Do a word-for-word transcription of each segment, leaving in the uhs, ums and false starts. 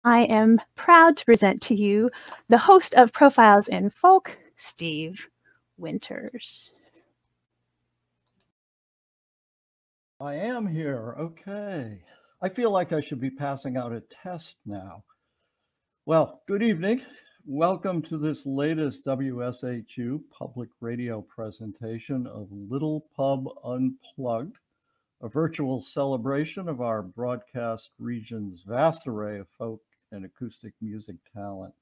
I am proud to present to you the host of Profiles in Folk, Steve Winters. I am here. Okay. I feel like I should be passing out a test now. Well, good evening. Welcome to this latest W S H U public radio presentation of Little Pub Unplugged, a virtual celebration of our broadcast region's vast array of folk and acoustic music talent.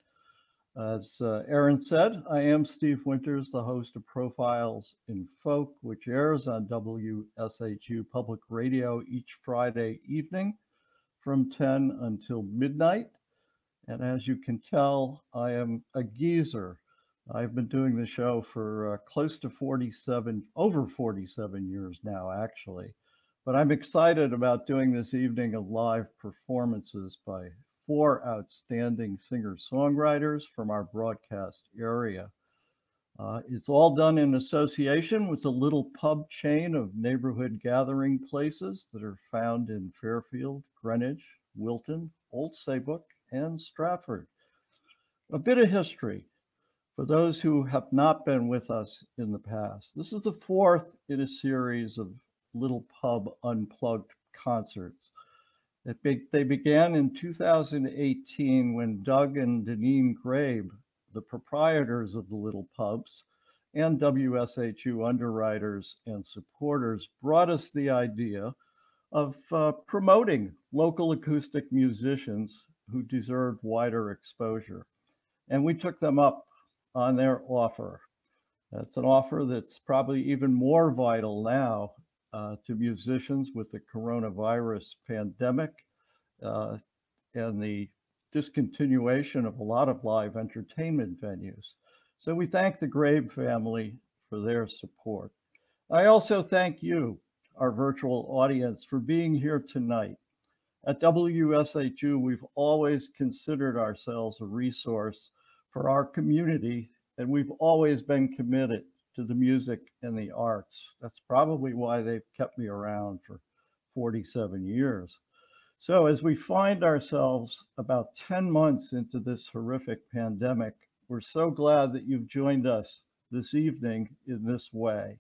As uh, Aaron said, I am Steve Winters, the host of Profiles in Folk, which airs on W S H U Public Radio each Friday evening from ten until midnight. And as you can tell, I am a geezer. I've been doing the show for uh, close to forty-seven, over forty-seven years now, actually. But I'm excited about doing this evening of live performances by four outstanding singer-songwriters from our broadcast area. Uh, it's all done in association with the Little Pub chain of neighborhood gathering places that are found in Fairfield, Greenwich, Wilton, Old Saybrook, and Stratford. A bit of history for those who have not been with us in the past. This is the fourth in a series of Little Pub Unplugged concerts. Be, they began in two thousand eighteen when Doug and Deneen Grabe, the proprietors of the Little Pubs, and W S H U underwriters and supporters brought us the idea of uh, promoting local acoustic musicians who deserved wider exposure. And we took them up on their offer. That's an offer that's probably even more vital now uh, to musicians with the coronavirus pandemic uh, and the discontinuation of a lot of live entertainment venues. So we thank the Grabe family for their support. I also thank you, our virtual audience, for being here tonight. At W S H U, we've always considered ourselves a resource for our community, and we've always been committed to the music and the arts. That's probably why they've kept me around for forty-seven years. So as we find ourselves about ten months into this horrific pandemic, we're so glad that you've joined us this evening in this way.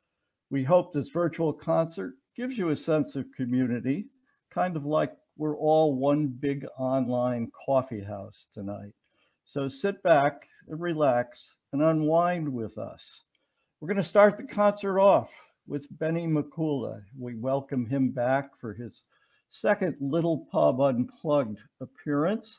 We hope this virtual concert gives you a sense of community, kind of like we're all one big online coffee house tonight. So sit back and relax and unwind with us. We're going to start the concert off with Benny McCullough. We welcome him back for his second Little Pub Unplugged appearance.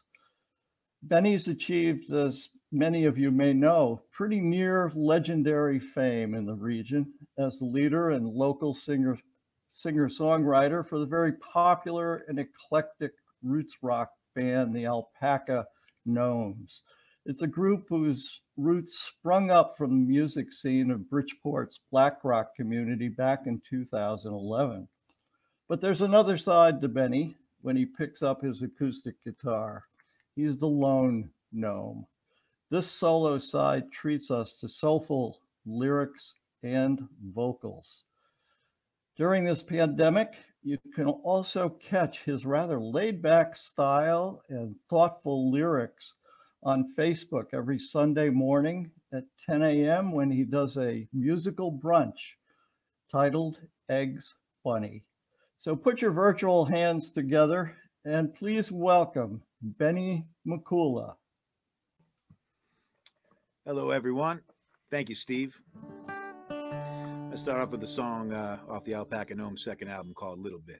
Benny's achieved, as many of you may know, pretty near legendary fame in the region as the leader and local singer, singer-songwriter for the very popular and eclectic roots rock band, the Alpaca Gnomes. It's a group whose roots sprung up from the music scene of Bridgeport's Black Rock community back in two thousand eleven. But there's another side to Benny when he picks up his acoustic guitar. He's the lone gnome. This solo side treats us to soulful lyrics and vocals. During this pandemic, you can also catch his rather laid-back style and thoughtful lyrics on Facebook every Sunday morning at ten a m when he does a musical brunch titled Eggs Bunny. So put your virtual hands together and please welcome Benny McCullough. Hello, everyone. Thank you, Steve. Let's start off with a song uh, off the Alpaca Gnomes' second album called Little Bit.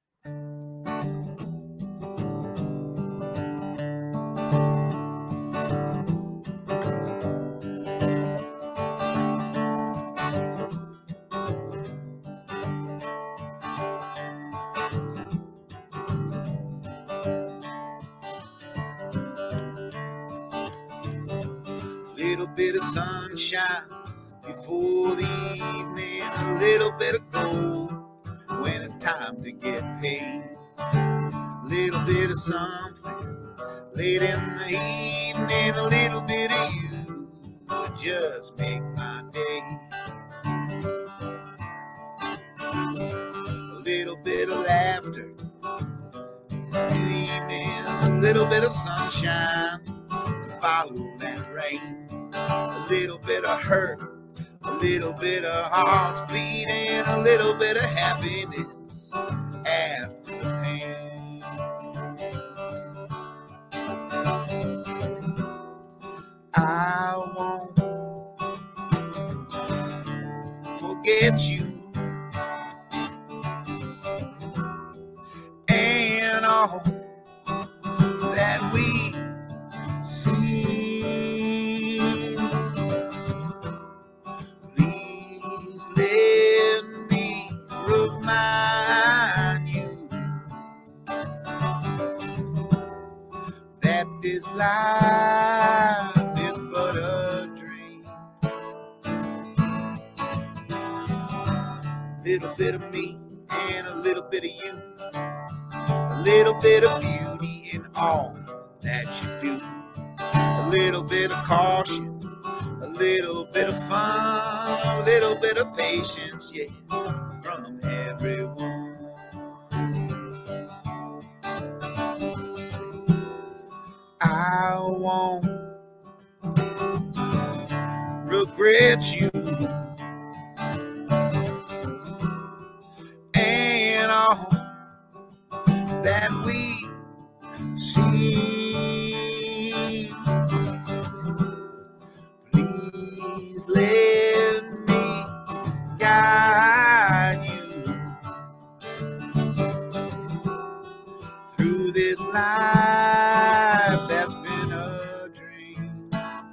Little bit of sunshine before the evening, a little bit of cold when it's time to get paid. Little bit of something late in the evening, a little bit of you would just make my day. A little bit of laughter evening, a little bit of sunshine to follow that rain. A little bit of hurt, a little bit of hearts bleeding, a little bit of happiness after the pain. I won't forget you and all that we see. Please let me remind you that this life is but a dream. A little bit of me and a little bit of you, a little bit of beauty in all that you do, a little bit of caution, a little bit of fun, a little bit of patience, yeah, from everyone. I won't regret you and all that we see. Please let me guide you through this life that's been a dream.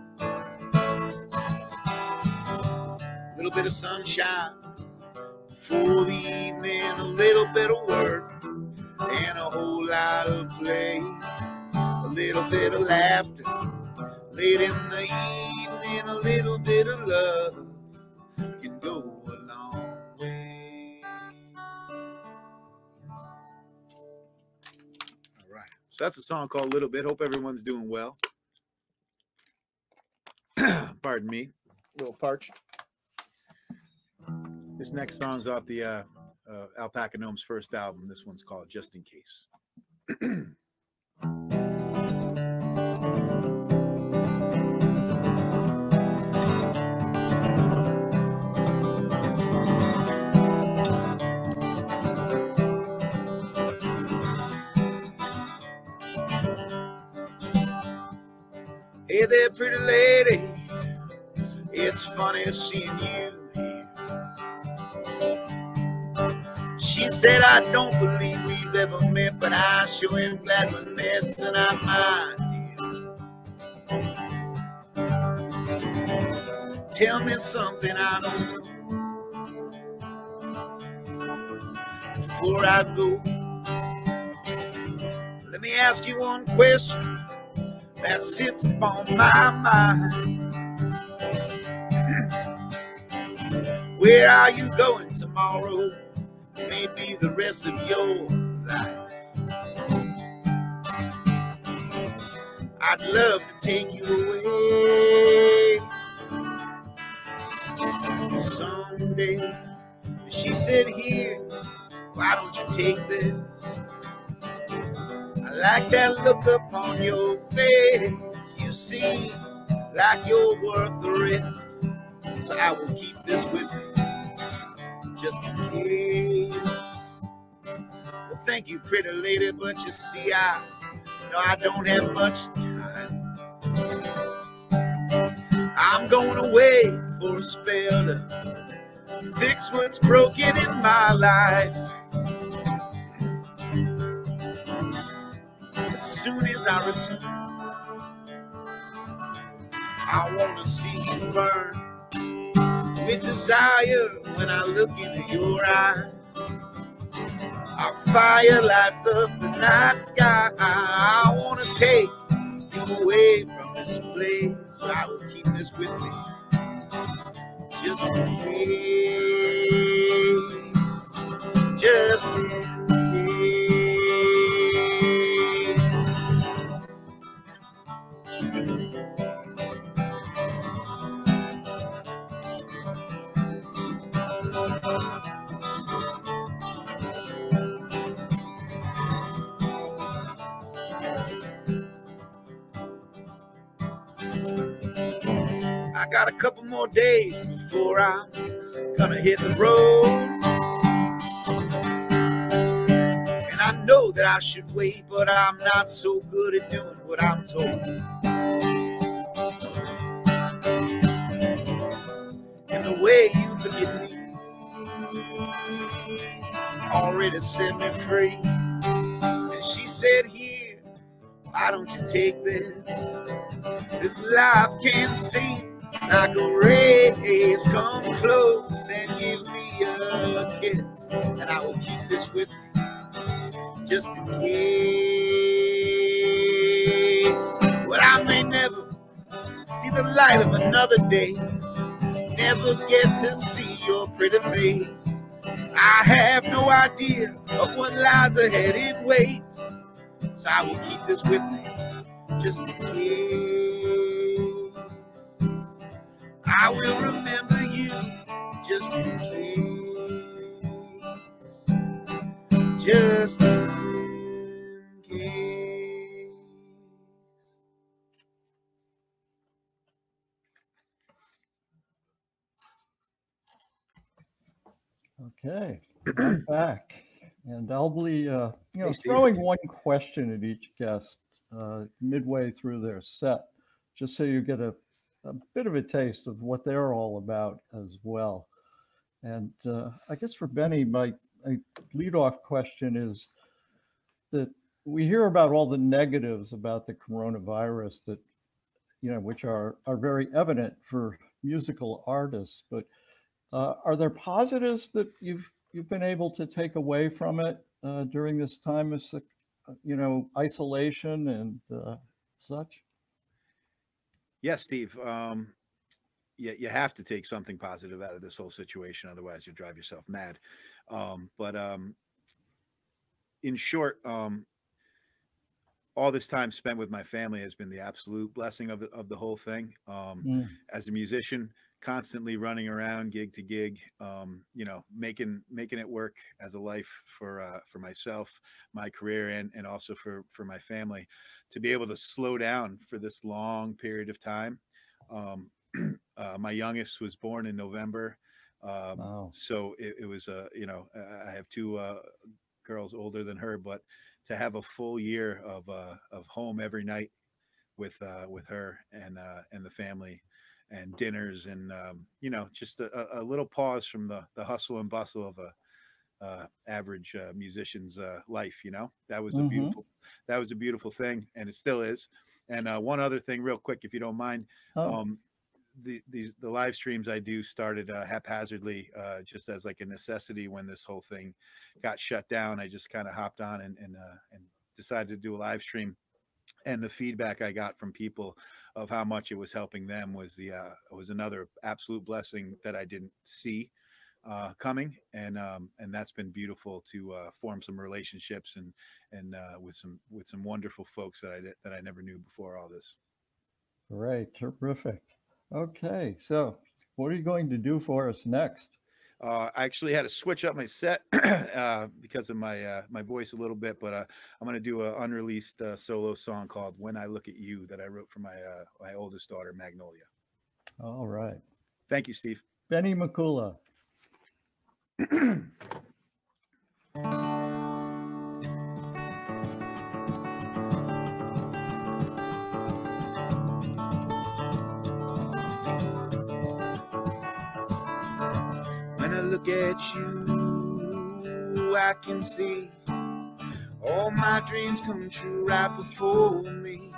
A little bit of sunshine for the evening, a little bit of work and a whole lot of play, a little bit of laughter late in the evening, a little bit of love can go a long way. All right, so that's a song called Little Bit. Hope everyone's doing well. Pardon me, a little parched. This next song's off the uh, uh, Alpaca Gnome's first album. This one's called Just in Case. Hey there, pretty lady, it's funny seeing you here. She said, I don't believe we've ever met, but I sure am glad we met tonight, my dear. Tell me something I don't know before I go. Let me ask you one question that sits upon my mind. Where are you going tomorrow? Maybe the rest of your life. I'd love to take you away someday. She said, here, why don't you take this? I like that look up on your face. You seem like you're worth the risk, so I will keep this with me just in case. Well, thank you, pretty lady, but you see, I know I don't have much time. I'm going away for a spell to fix what's broken in my life. As soon as I return, I want to see you burn with desire when I look into your eyes. Our fire lights up the night sky. I want to take you away from this place, so I will keep this with me just in case, just in case. got a couple more days before I'm gonna hit the road. And I know that I should wait, but I'm not so good at doing what I'm told. And the way you look at me already set me free. And she said, here, why don't you take this? This life can seem like a race. Come close and give me a kiss, and I will keep this with me just in case. But I may never see the light of another day, never get to see your pretty face. I have no idea of what lies ahead in wait, so I will keep this with me just in case. I will remember you just in case. Just in case. Okay, I'm back. And I'll be, uh, you know, Hey, Steve. throwing one question at each guest uh, midway through their set, just so you get a, a bit of a taste of what they're all about as well. And uh, I guess for Benny, my, my leadoff question is that we hear about all the negatives about the coronavirus that, you know, which are, are very evident for musical artists, but uh, are there positives that you've you've been able to take away from it uh, during this time of, you know, isolation and uh, such? Yes, Steve. Um, you, you have to take something positive out of this whole situation. Otherwise, you'll drive yourself mad. Um, but um, in short, um, all this time spent with my family has been the absolute blessing of the, of the whole thing. Um, Mm. As a musician, constantly running around gig to gig, um, you know, making making it work as a life for uh, for myself, my career, and and also for for my family, to be able to slow down for this long period of time. Um, uh, my youngest was born in November, um, Wow. so it, it was a uh, you know I have two uh, girls older than her, but to have a full year of uh, of home every night with uh, with her and uh, and the family, and dinners, and um, you know, just a, a little pause from the the hustle and bustle of a uh, average uh, musician's uh, life. You know, that was a Mm-hmm. beautiful that was a beautiful thing, and it still is. And uh, one other thing, real quick, if you don't mind. Oh. Um, the these the live streams I do started uh, haphazardly, uh, just as like a necessity when this whole thing got shut down. I just kind of hopped on and and uh, and decided to do a live stream, and the feedback I got from people of how much it was helping them was the uh, was another absolute blessing that I didn't see uh, coming, and um, and that's been beautiful to uh, form some relationships and and uh, with some with some wonderful folks that I did, that I never knew before all this. Great, terrific. Okay, so what are you going to do for us next? Uh, I actually had to switch up my set uh, because of my uh, my voice a little bit, but uh, I'm going to do an unreleased uh, solo song called "When I Look at You" that I wrote for my uh, my oldest daughter, Magnolia. All right. Thank you, Steve. Benny McCullough. When I look at you, I can see all my dreams come true right before me.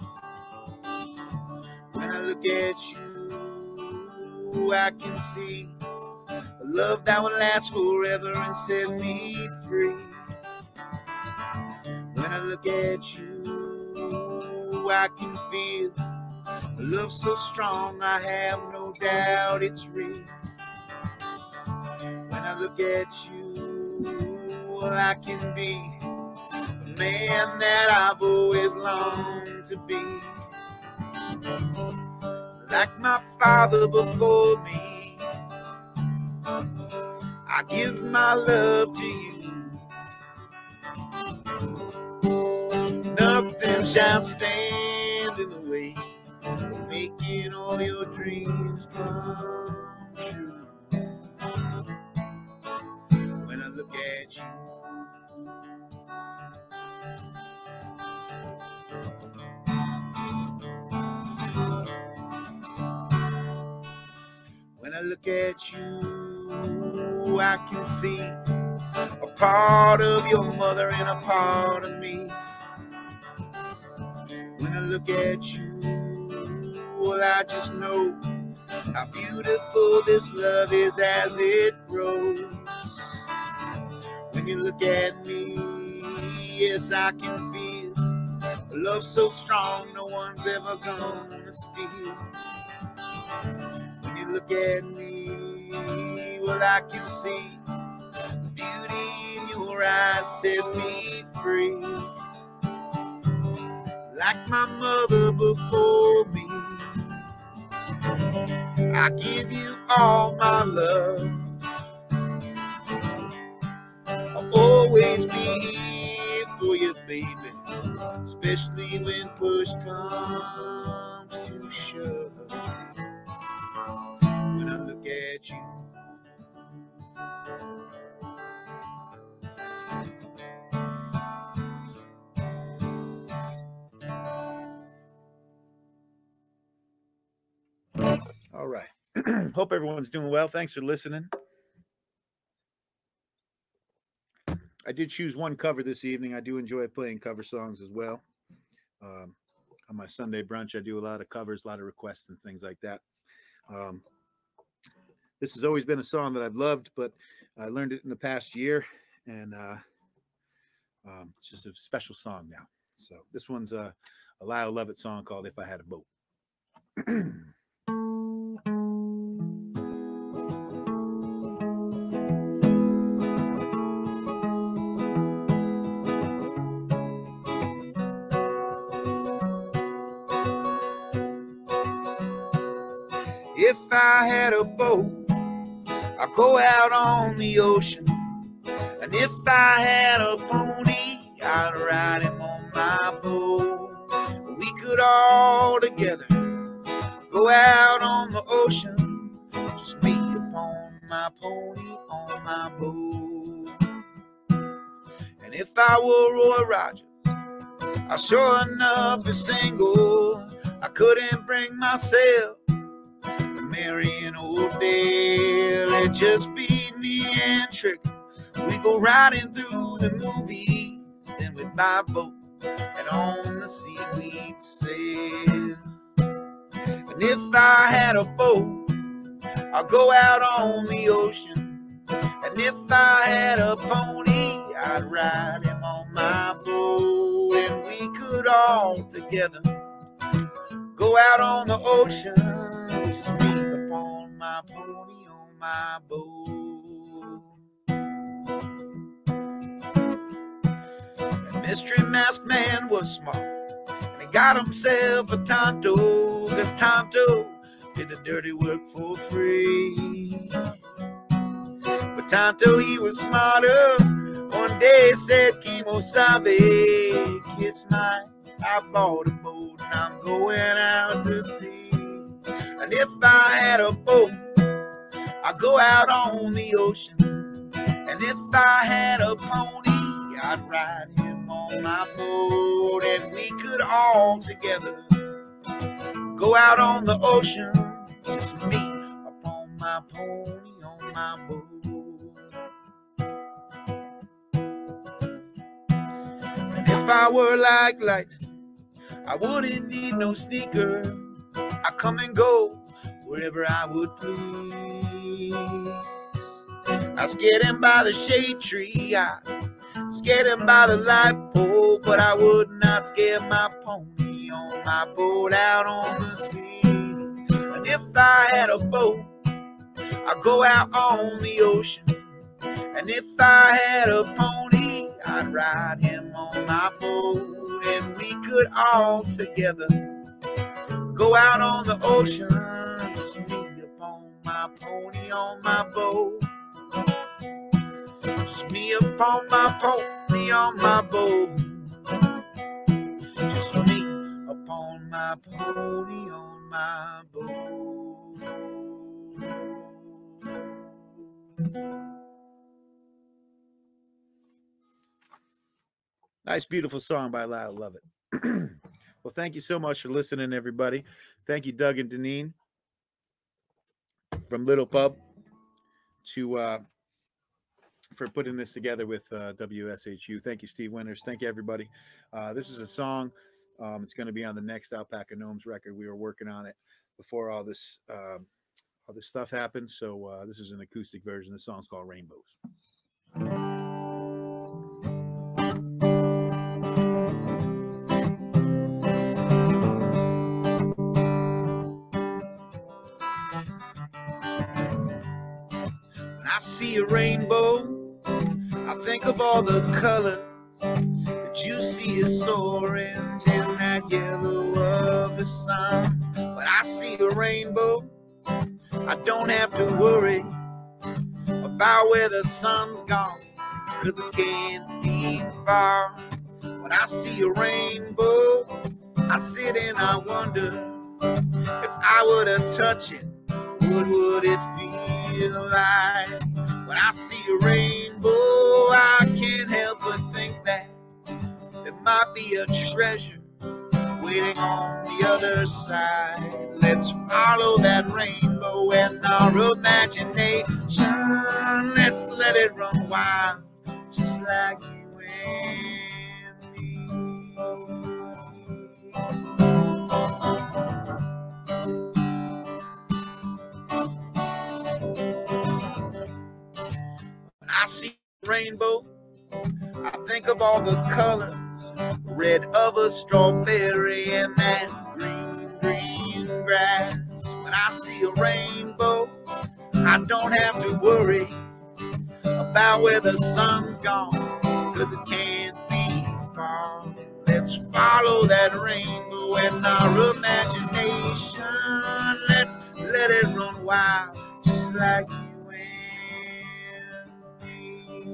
When I look at you, I can see a love that will last forever and set me free. When I look at you, I can feel a love so strong, I have no doubt it's real. When I look at you, I can be the man that I've always longed to be. Like my father before me, I give my love to you. Nothing shall stand in the way of making all of your dreams come true. When I look at you, when I look at you, I can see a part of your mother and a part of me. When I look at you, well, I just know how beautiful this love is as it grows. When you look at me, yes, I can feel a love so strong no one's ever gonna steal. When you look at me, well, I can see the beauty in your eyes set me free. Like my mother before me, I give you all my love. I'll always be here for you, baby, especially when push comes to shove. When I look at you, all right. Hope everyone's doing well. Thanks for listening. I did choose one cover this evening. I do enjoy playing cover songs as well. Um, on my Sunday brunch, I do a lot of covers, a lot of requests and things like that. Um, this has always been a song that I've loved, but I learned it in the past year, and uh, um, it's just a special song now. So this one's a, a Lyle Lovett song called If I Had a Boat. If I had a boat, I'd go out on the ocean. And if I had a pony, I'd ride him on my boat. We could all together go out on the ocean, just me upon my pony on my boat. And if I were Roy Rogers, I sure enough be single. I couldn't bring myself to marry an old Dale. It'd just be me and Trick. We go riding through the movies, then we'd buy a boat, and on the sea we'd sail. And if I had a boat, I'd go out on the ocean. And if I had a pony, I'd ride him on my boat. And we could all together go out on the ocean, just me upon my pony on my boat. That mystery masked man was smart, and he got himself a Tonto, cause Tonto did the dirty work for free. But Tonto, he was smarter. One day said, Kimosabe, kiss my, I bought a boat and I'm going out to sea. And if I had a boat, I'd go out on the ocean. And if I had a pony, I'd ride him on my boat. And we could all together go out on the ocean, just me upon my pony on my boat. And if I were like lightning, I wouldn't need no sneakers. I come and go wherever I would please. I scared him by the shade tree, I scared him by the light pole, but I would not scare my pony on my boat out on the sea. And if I had a boat, I'd go out on the ocean. And if I had a pony, I'd ride him on my boat. And we could all together go out on the ocean, just me upon my pony on my boat. Just me upon my pony on my boat. Just me upon my pony, on my boat. Nice, beautiful song by Lyle. Love it. Well, thank you so much for listening, everybody. Thank you, Doug and Deneen, from Little Pub, to uh, for putting this together with uh, W S H U. Thank you, Steve Winters. Thank you, everybody. Uh, this is a song. Um, it's going to be on the next Alpaca Gnomes record. We were working on it before all this um, all this stuff happened. So uh, this is an acoustic version. The song's called Rainbows. When I see a rainbow, I think of all the colors that you see is orange and that yellow of the sun. When I see a rainbow, I don't have to worry about where the sun's gone, 'cause it can't be far. When I see a rainbow, I sit and I wonder, if I were to touch it, what would it feel like? When I see a rainbow, I can't help but think that there might be a treasure waiting on the other side. Let's follow that rainbow in our imagination. Let's let it run wild, just like you and me. When I see a rainbow, I think of all the colors, red of a strawberry and that green, green grass. When I see a rainbow, I don't have to worry about where the sun's gone, 'cause it can't be far. Let's follow that rainbow in our imagination. Let's let it run wild, just like you and me.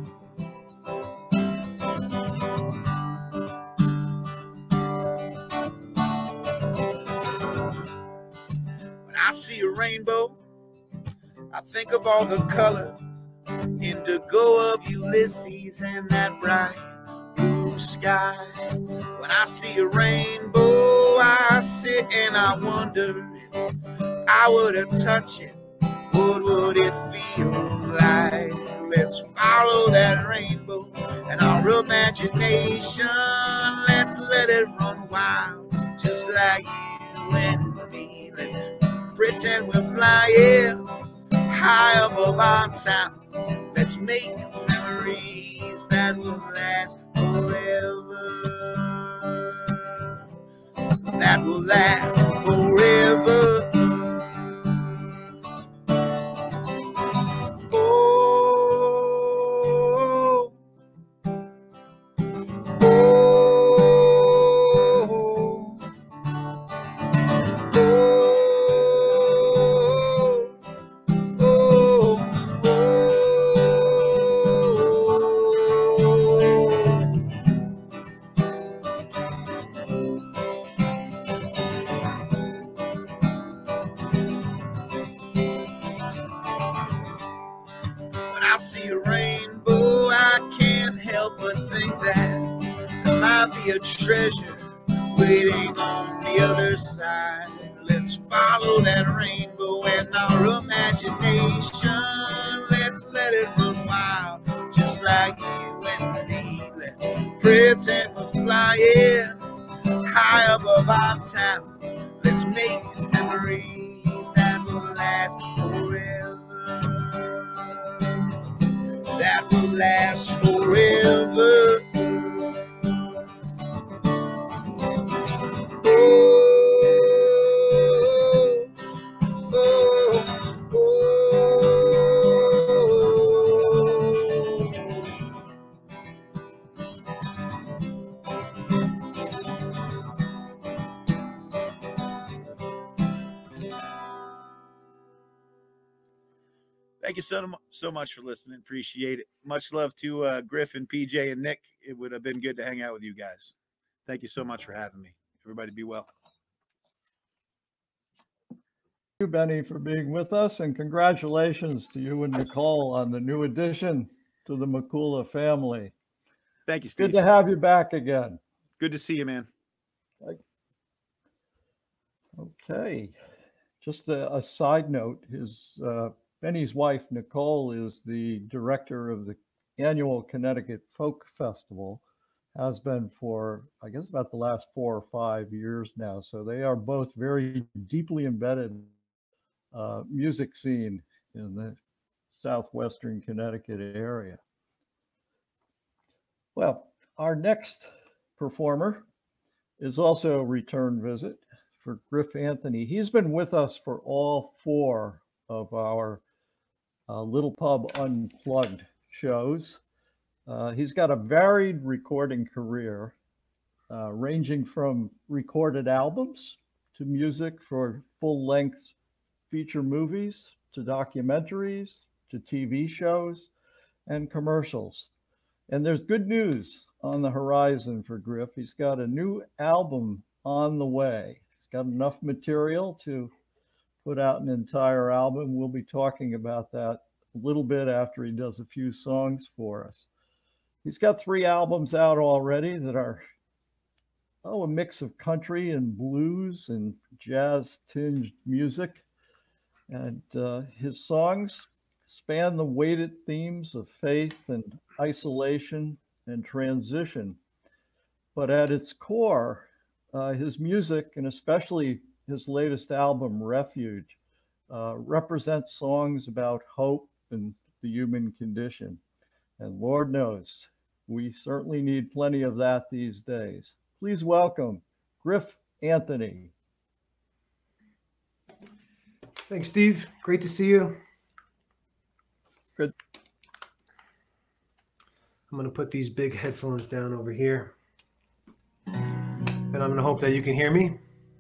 When I see a rainbow, I think of all the colors, indigo of Ulysses and that bright blue sky. When I see a rainbow, I sit and I wonder, if I were to touch it, what would it feel like? Let's follow that rainbow in our imagination. Let's let it run wild, just like you and me. Let's pretend we're flying high above our town. Let's make memories that will last forever. That will last forever. Oh, oh, when I see a rainbow, I can't help but think that there might be a treasure waiting on the other side. Let's follow that rainbow in our imagination. Let's let it run wild, just like you and me. Let's pretend we're flying high above our town. Let's make memories that will last forever. That will last forever. Oh, oh, Thank you so, so much for listening. Appreciate it. Much love to uh, Griffin, P J, and Nick. It would have been good to hang out with you guys. Thank you so much for having me. Everybody be well. you, Benny, for being with us, and congratulations to you and Nicole on the new addition to the McCullough family. Thank you, Steve. Good to have you back again. Good to see you, man. Okay, just a, a side note, his uh, Benny's wife, Nicole, is the director of the annual Connecticut Folk Festival, has been for, I guess, about the last four or five years now. So they are both very deeply embedded uh, music scene in the southwestern Connecticut area. Well, our next performer is also a return visit for Griff Anthony. He's been with us for all four of our uh, Little Pub Unplugged shows. Uh, he's got a varied recording career, uh, ranging from recorded albums to music for full-length feature movies, to documentaries, to T V shows and commercials. And there's good news on the horizon for Griff. He's got a new album on the way. He's got enough material to put out an entire album. We'll be talking about that a little bit after he does a few songs for us. He's got three albums out already that are, oh, a mix of country and blues and jazz-tinged music. And uh, his songs span the weighted themes of faith and isolation and transition. But at its core, uh, his music, and especially his latest album, Refuge, uh, represents songs about hope and the human condition. And Lord knows, we certainly need plenty of that these days. Please welcome Griff Anthony. Thanks, Steve. Great to see you. Good. I'm going to put these big headphones down over here. And I'm going to hope that you can hear me.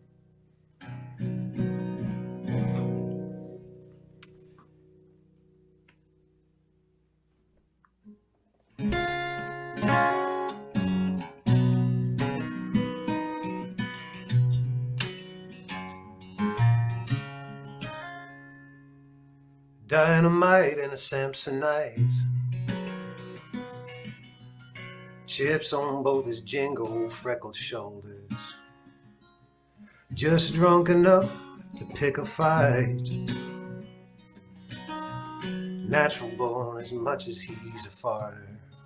Dynamite and a Samsonite, chips on both his jingle freckled shoulders, just drunk enough to pick a fight, natural born as much as he's a farter,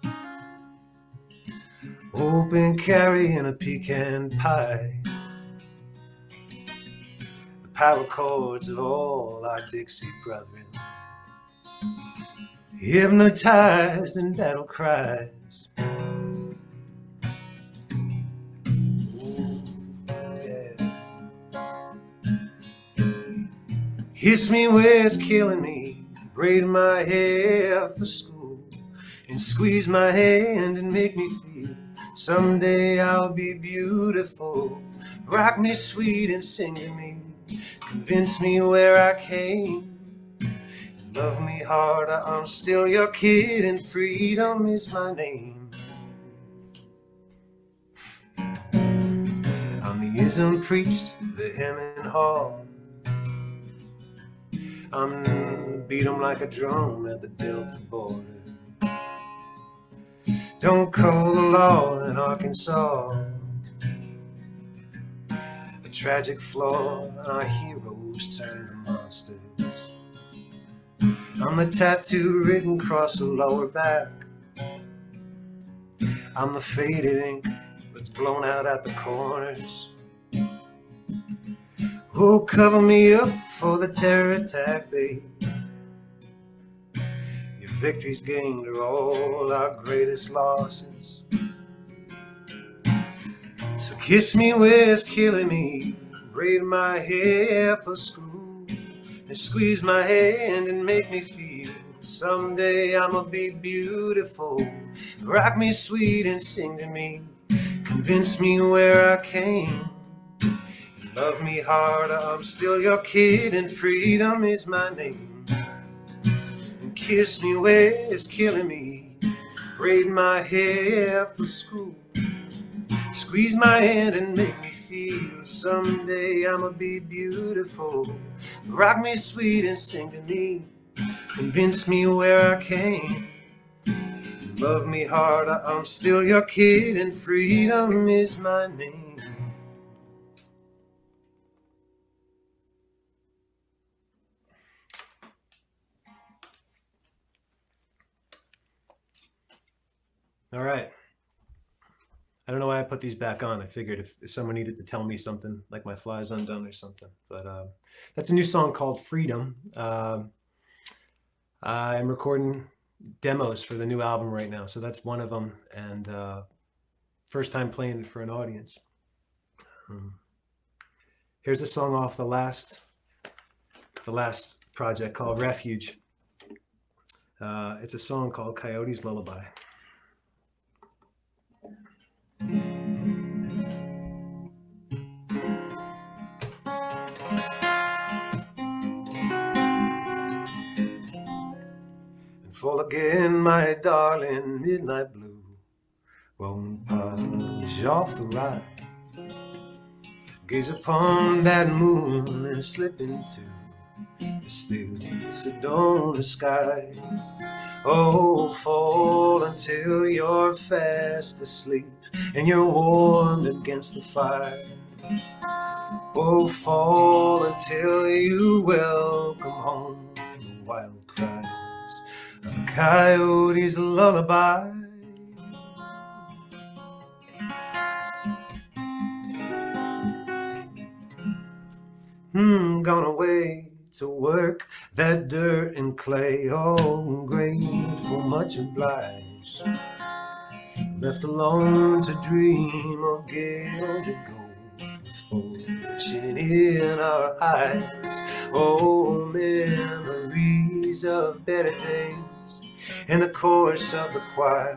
open carry in a pecan pie, the power chords of all our Dixie brethren, hypnotized in battle cries. Ooh, yeah. Kiss me where it's killing me, braid my hair for school, and squeeze my hand and make me feel someday I'll be beautiful. Rock me sweet and sing to me, convince me where I came. Love me harder, I'm still your kid, and freedom is my name. I'm the ism preached, the hem and haw. I'm beat 'em like a drum at the Delta border. Don't call the law in Arkansas. A tragic flaw, and our heroes turn to monsters. I'm the tattoo written across the lower back. I'm the faded ink that's blown out at the corners. Oh, cover me up for the terror attack, babe. Your victories gained are all our greatest losses. So kiss me where it's killing me, braid my hair for school, and squeeze my hand and make me feel someday I'ma be beautiful. Rock me sweet and sing to me, convince me where I came. Love me harder, I'm still your kid, and freedom is my name. And kiss me where it's killing me, braid my hair for school, squeeze my hand and make me feel feel someday I'ma be beautiful. Rock me sweet and sing to me, convince me where I came. Love me hard, I'm still your kid, and freedom is my name. All right. I don't know why I put these back on. I figured if, if someone needed to tell me something, like my fly's undone or something. But uh, that's a new song called Freedom. Uh, I'm recording demos for the new album right now, so that's one of them. And uh, first time playing it for an audience. Um, here's a song off the last, the last project called Refuge. Uh, it's a song called Coyote's Lullaby. Fall again, my darling, midnight blue won't polish off the ride. Gaze upon that moon and slip into the still Sedona sky. Oh, fall until you're fast asleep and you're warmed against the fire. Oh, fall until you welcome home the wild cries of a coyote's lullaby. Hmm, gone away to work that dirt and clay. Oh, grateful, much obliged. Left alone to dream of gilded gold with fortune in our eyes. Oh, memories of better days in the chorus of the choir.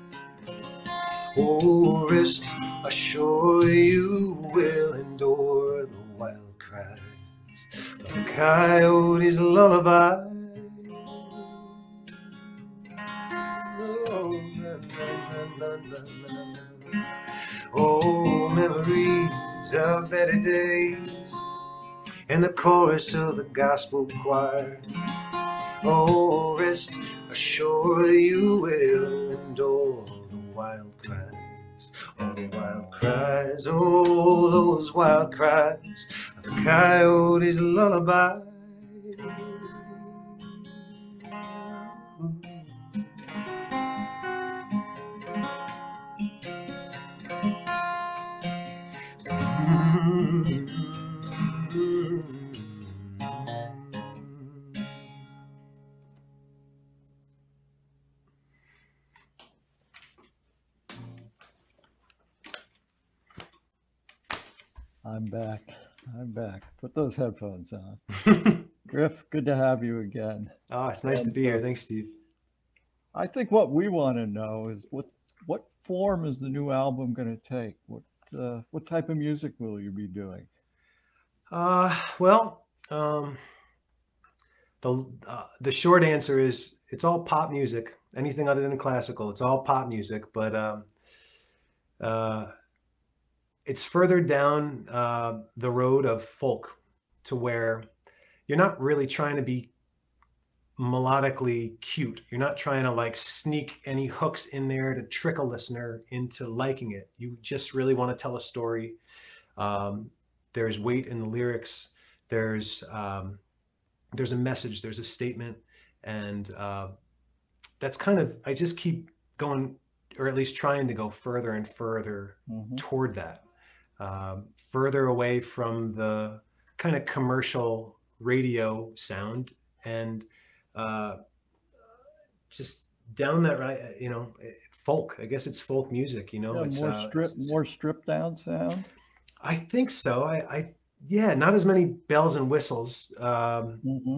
Oh, rest assured you will endure the wild cries of a coyote's lullaby. Oh, na, na, na, na, na. Oh, memories of better days in the chorus of the gospel choir. Oh, rest assured you will endure the wild cries, oh, the wild cries, oh, those wild cries of the coyote's lullaby. I'm back. I'm back. Put those headphones on. Griff, good to have you again. Oh, it's nice and, to be here. uh, Thanks, Steve. I think what we want to know is what what form is the new album going to take? What uh, what type of music will you be doing? Uh, well, um, the uh, the short answer is it's all pop music. Anything other than classical, it's all pop music. But um, uh, it's further down uh, the road of folk, to where you're not really trying to be melodically cute. You're not trying to like sneak any hooks in there to trick a listener into liking it. You just really want to tell a story. Um, there's weight in the lyrics. There's um, there's a message. There's a statement, and uh, that's kind of, I just keep going, or at least trying to go further and further Mhm. toward that, um, further away from the kind of commercial radio sound, and uh, just down that right, you know, folk. I guess it's folk music. You know, Yeah, it's more uh, strip, it's- more stripped down sound. I think so. I, I yeah, not as many bells and whistles, um, hmm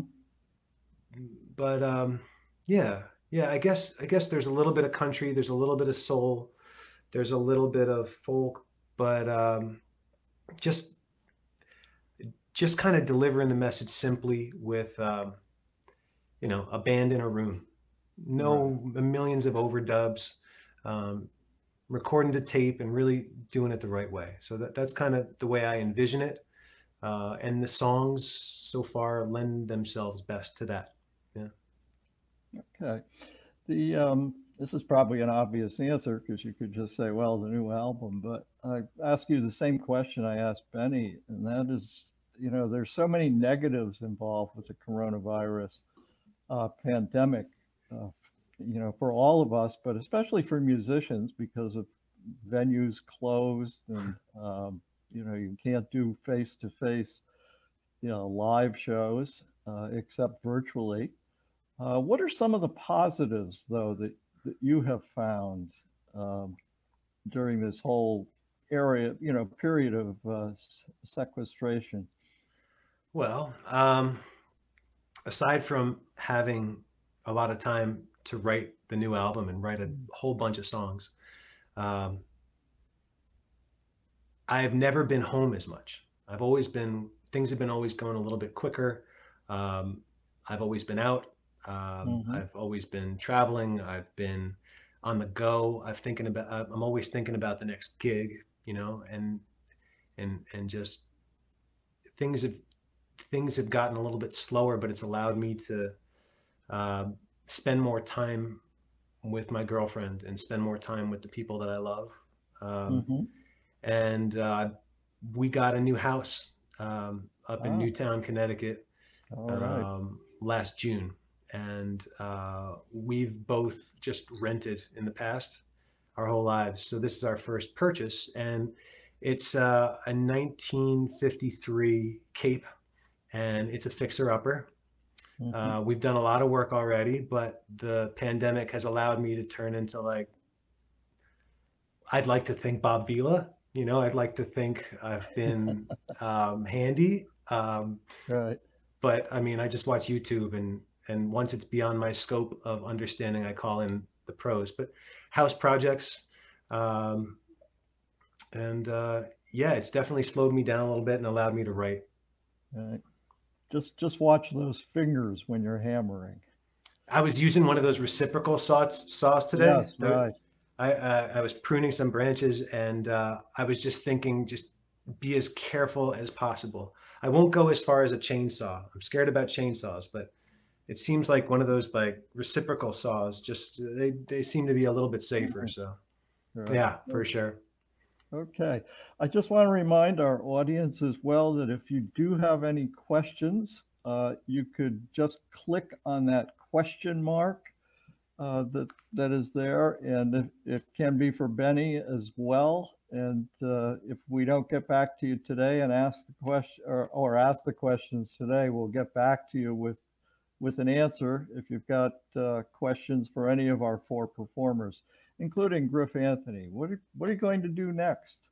but um, yeah, yeah. I guess I guess there's a little bit of country. There's a little bit of soul. There's a little bit of folk, but um, just just kind of delivering the message simply with um, you know, a band in a room. No millions of overdubs. Um, recording to tape and really doing it the right way. So that, that's kind of the way I envision it. Uh, and the songs so far lend themselves best to that. Yeah. Okay. The um, this is probably an obvious answer because you could just say, well, the new album, but I ask you the same question I asked Benny, and that is, you know, there's so many negatives involved with the coronavirus uh, pandemic, uh, you know, for all of us, but especially for musicians because of venues closed and, um, you know, you can't do face-to-face, you know, live shows uh, except virtually. Uh, what are some of the positives, though, that, that you have found um, during this whole area, you know, period of uh, sequestration? Well, um, aside from having a lot of time to write the new album and write a whole bunch of songs, um, I've never been home as much. I've always been, things have been always going a little bit quicker. Um, I've always been out. Um, Mm-hmm. I've always been traveling. I've been on the go. I'm thinking about, I'm always thinking about the next gig, you know, and, and, and just things have, things have gotten a little bit slower, but it's allowed me to uh, spend more time with my girlfriend and spend more time with the people that I love. Um, Mm-hmm. And uh, we got a new house um, up in Ah. Newtown, Connecticut, All right. um, last June. And uh, we've both just rented in the past our whole lives. So this is our first purchase. And it's uh, a nineteen fifty-three Cape, and it's a fixer-upper. Mm-hmm. Uh, we've done a lot of work already, but the pandemic has allowed me to turn into, like, I'd like to think Bob Vila. You know, I'd like to think I've been um, handy. Um, Right. but I mean, I just watch YouTube, and and once it's beyond my scope of understanding, I call in the pros. But house projects, um, and uh, yeah, it's definitely slowed me down a little bit and allowed me to write. Right. Just just watch those fingers when you're hammering. I was using one of those reciprocal saws saws today. Yes, right. I uh, I was pruning some branches, and uh, I was just thinking, just be as careful as possible. I won't go as far as a chainsaw. I'm scared about chainsaws, but it seems like one of those, like, reciprocal saws, just they they seem to be a little bit safer. So Right. yeah, for sure. Okay. I just want to remind our audience as well that if you do have any questions, uh, you could just click on that question mark uh, that that is there, and it, it can be for Benny as well. And uh, if we don't get back to you today and ask the question or, or ask the questions today, we'll get back to you with with an answer if you've got uh, questions for any of our four performers, including Griff Anthony. What are, what are you going to do next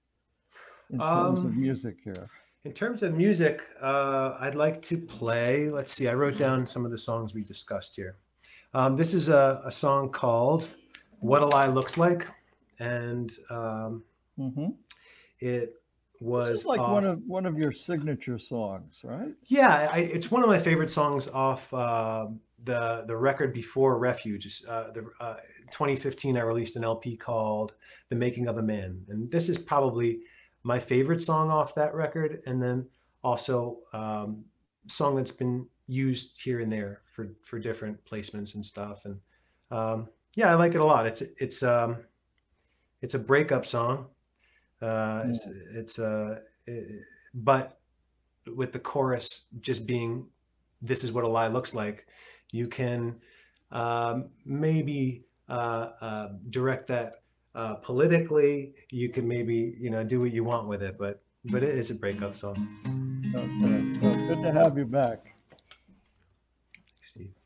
in terms Um, of music here? In terms of music, uh, I'd like to play, let's see, I wrote down some of the songs we discussed here. Um, this is a, a song called What a Lie Looks Like. And um, Mm-hmm. it was This is like off, one of one of your signature songs, right? yeah, I, it's one of my favorite songs off uh, the, the record before Refuge. Uh, the, uh, twenty fifteen, I released an L P called The Making of a Man. And this is probably my favorite song off that record. And then also um, song that's been used here and there for, for different placements and stuff. And um, yeah, I like it a lot. It's, it's, um, it's a breakup song. Uh, Yeah. it's, it's uh, it, but with the chorus just being, this is what a lie looks like, you can um, maybe uh, uh, direct that uh, politically. You can maybe, you know, do what you want with it, but but it is a breakup song. Okay. Well, good to have you back. Steve.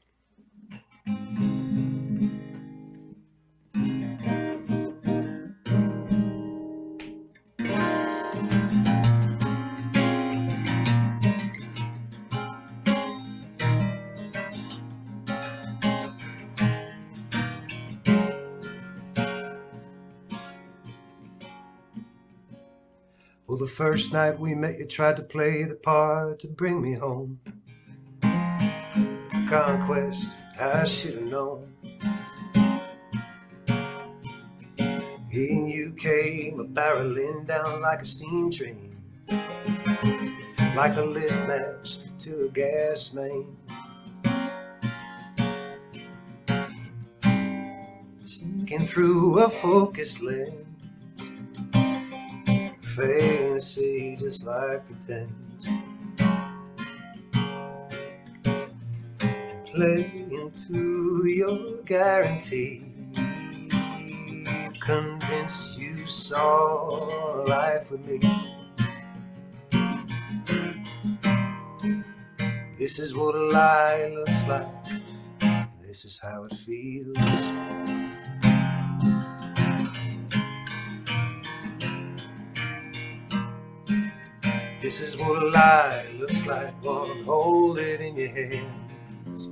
Well, the first night we met, you tried to play the part to bring me home. Conquest, I should have known. In you came a barreling down like a steam train, like a lit match to a gas main. Sinking through a focus lens, fantasy just like pretend, and play into your guarantee. Convinced you saw life with me. This is what a lie looks like. This is how it feels. This is what a lie looks like. Wanna hold it in your hands.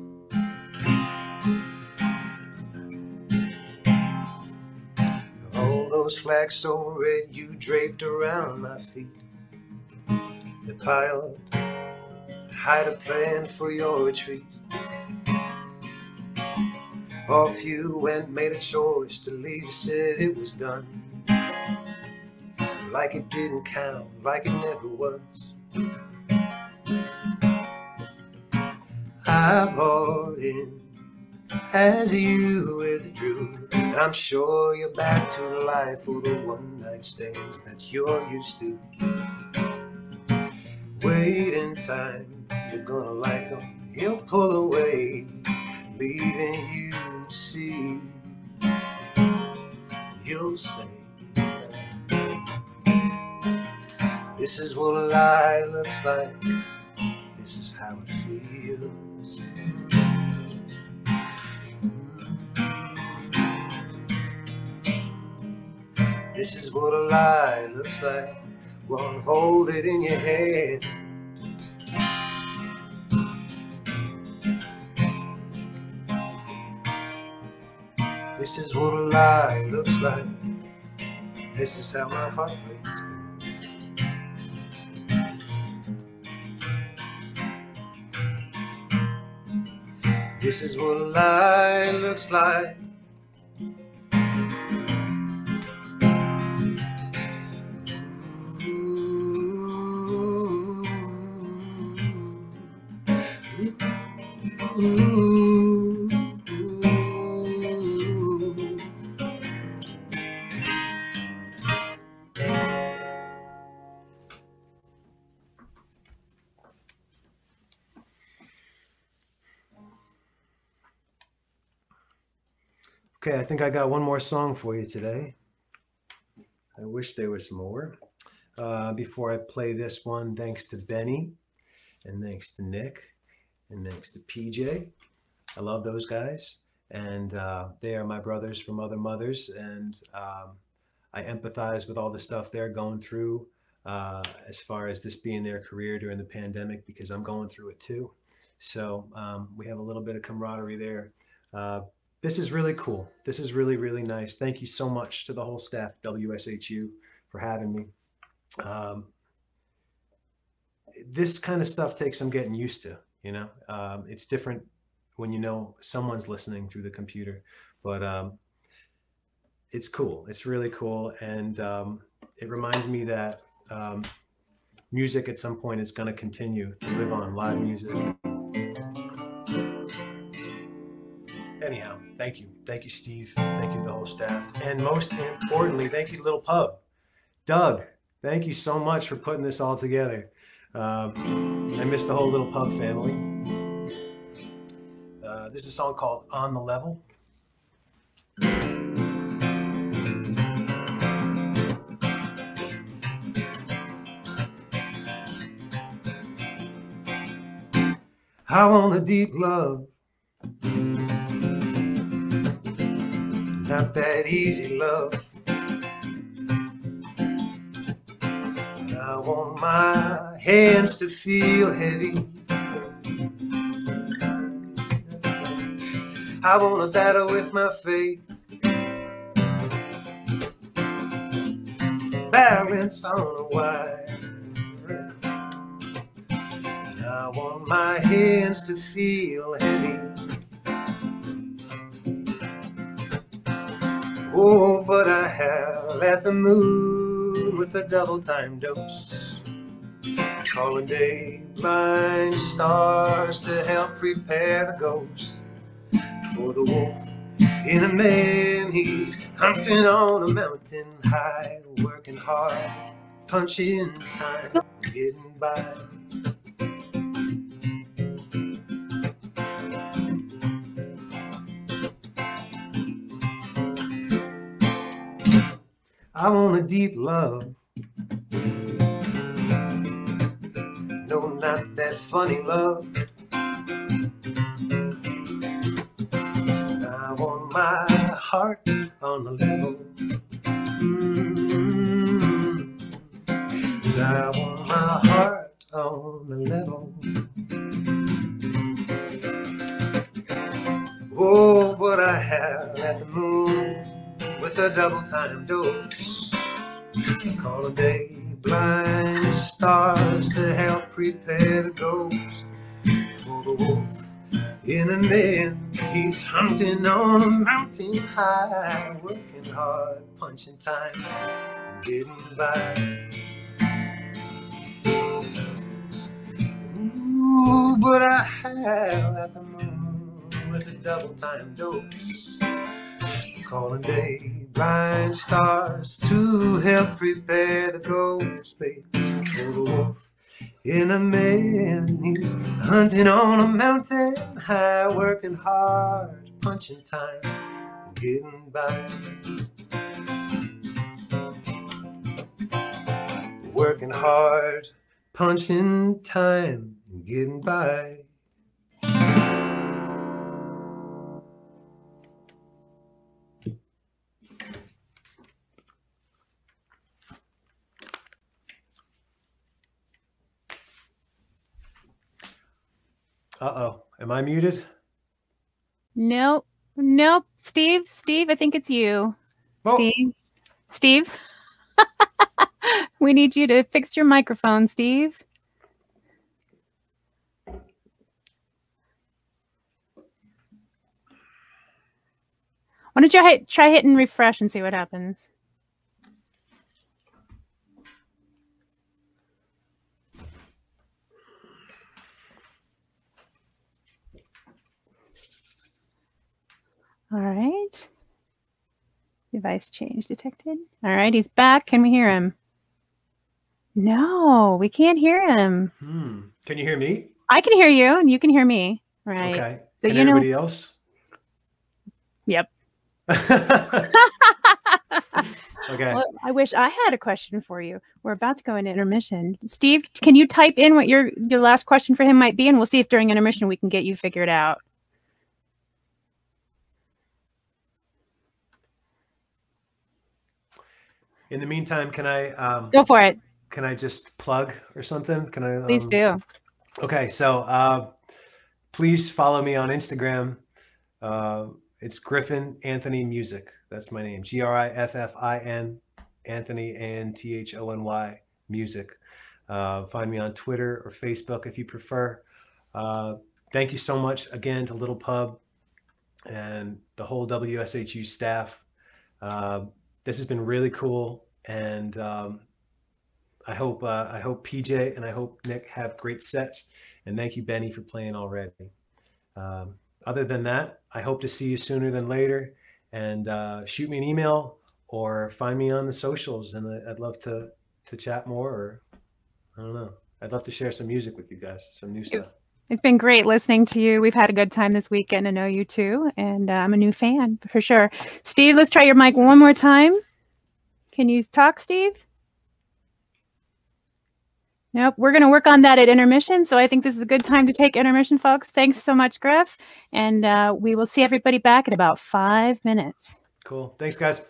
All those flags so red you draped around my feet. They piled hide a plan for your retreat. Off you went, made a choice to leave. You said it was done, like it didn't count, like it never was. I bought in as you withdrew. I'm sure you're back to the life of the one night stands that you're used to. Wait in time, you're gonna like him. He'll pull away, leaving you to see. You'll say, this is what a lie looks like. This is how it feels. This is what a lie looks like. Won't hold it in your hand. This is what a lie looks like. This is how my heart breaks. This is what a lie looks like. Ooh, ooh, ooh. Okay, I think I got one more song for you today. I wish there was more. Uh, before I play this one, thanks to Benny, and thanks to Nick, and thanks to P J. I love those guys, and uh, they are my brothers from other mothers, and um, I empathize with all the stuff they're going through uh, as far as this being their career during the pandemic, because I'm going through it too. So um, we have a little bit of camaraderie there. Uh, this is really cool. This is really, really nice. Thank you so much to the whole staff at W S H U for having me. Um, this kind of stuff takes some getting used to. You know, um, it's different when you know someone's listening through the computer, but um, it's cool. It's really cool. And um, it reminds me that um, music at some point is going to continue to live on, live music. Anyhow, thank you. Thank you, Steve. Thank you, the whole staff. And most importantly, thank you, Little Pub. Doug, thank you so much for putting this all together. Um, I miss the whole Little Pub family. Uh, this is a song called On the Level. I want a deep love, not that easy love. I want my hands to feel heavy. I want to battle with my faith, balance on a wire. I want my hands to feel heavy. Oh, but I howl at the moon with a double-time dose. Calling day blind stars to help prepare the ghost for the wolf in a man. He's hunting on a mountain high, working hard, punching time, getting by. I want a deep love, no, not that funny love. I want my heart on the level. Mm-hmm. 'Cause I want my heart on the level. Oh, but I have at the moon with a double-time dose. Call a day blind stars to help prepare the ghost for the wolf in a man. He's hunting on a mountain high, working hard, punching time, getting by. Ooh, but I howl at the moon with a double-time dose. Calling day blind stars to help prepare the ghost, baby, for the wolf in a man. He's hunting on a mountain high, working hard, punching time, getting by. Working hard, punching time, getting by. Uh-oh, am I muted? Nope. Nope. Steve, Steve, I think it's you. Oh. Steve. Steve. We need you to fix your microphone, Steve. Why don't you hit, try hitting refresh and see what happens? All right. Device change detected. All right, he's back. Can we hear him? No, we can't hear him. Hmm. Can you hear me? I can hear you, and you can hear me. Right. Okay. So Can you everybody know... else? Yep. Okay. Well, I wish I had a question for you. We're about to go into intermission. Steve, can you type in what your your last question for him might be, and we'll see if during intermission we can get you figured out. In the meantime, can I um, go for it? Can I just plug or something? Can I? Um, Please do. Okay, so uh, please follow me on Instagram. Uh, it's Griffin Anthony Music. That's my name. G R I F F I N Anthony and T H O N Y Music. Uh, find me on Twitter or Facebook if you prefer. Uh, thank you so much again to Little Pub and the whole W S H U staff. Uh, this has been really cool, and um, I hope uh, I hope P J and I hope Nick have great sets. And thank you, Benny, for playing already. Um, other than that, I hope to see you sooner than later. And uh, shoot me an email or find me on the socials, and I'd love to to chat more. Or I don't know. I'd love to share some music with you guys, some new stuff. It's been great listening to you. We've had a good time this weekend to know you too, and uh, I'm a new fan for sure. Steve, let's try your mic one more time. Can you talk, Steve? Nope. We're going to work on that at intermission, so I think this is a good time to take intermission, folks. Thanks so much, Griff, and uh, we will see everybody back in about five minutes. Cool. Thanks, guys.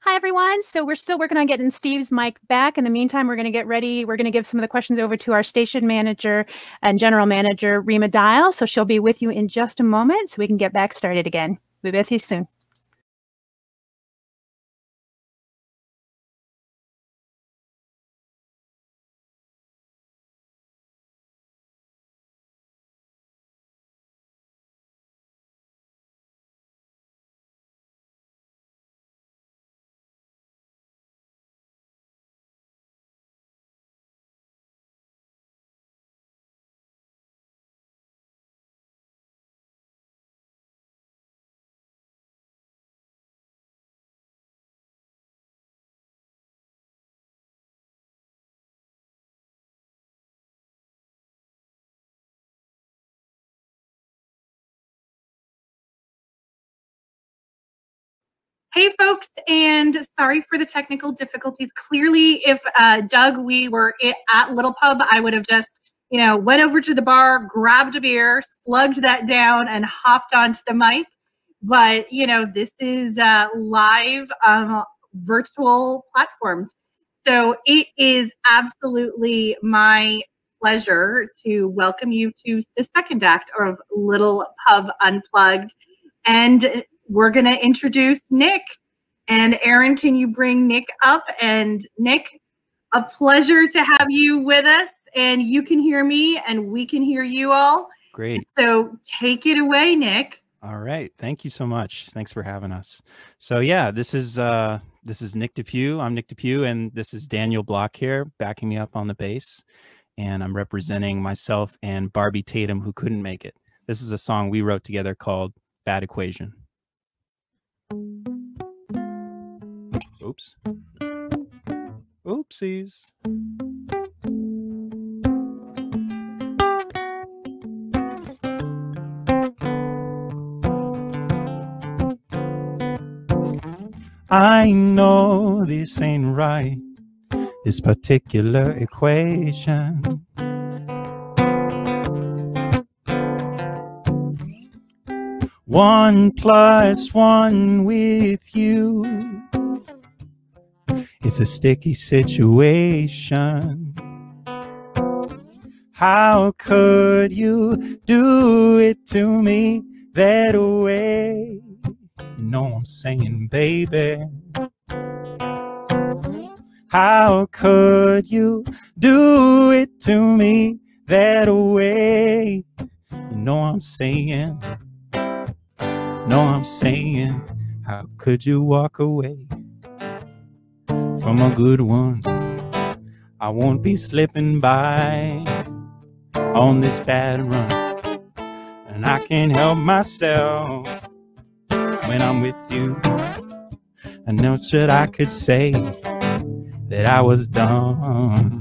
Hi, everyone. So we're still working on getting Steve's mic back. In the meantime, we're going to get ready. We're going to give some of the questions over to our station manager and general manager, Rima Dial. So she'll be with you in just a moment so we can get back started again. We'll be with you soon. Hey, folks, and sorry for the technical difficulties. Clearly, if uh, Doug, we were at Little Pub, I would have just, you know, went over to the bar, grabbed a beer, slugged that down, and hopped onto the mic. But, you know, this is uh, live um, virtual platforms. So it is absolutely my pleasure to welcome you to the second act of Little Pub Unplugged. And we're going to introduce Nick. And Aaron, can you bring Nick up? And Nick, a pleasure to have you with us. And you can hear me and we can hear you all. Great. So take it away, Nick. All right. Thank you so much. Thanks for having us. So yeah, this is uh, this is Nick Depew. I'm Nick Depew, and this is Daniel Block here backing me up on the bass. And I'm representing myself and Barbie Tatum, who couldn't make it. This is a song we wrote together called Bad Equation. Oops. Oopsies. I know this ain't right, this particular equation. One plus one with you is a sticky situation. How could you do it to me that way? You know what I'm saying, baby. How could you do it to me that way? You know what I'm saying. Know what I'm saying. How could you walk away from a good one? I won't be slipping by on this bad run, and I can't help myself when I'm with you. I know that I could say that I was done.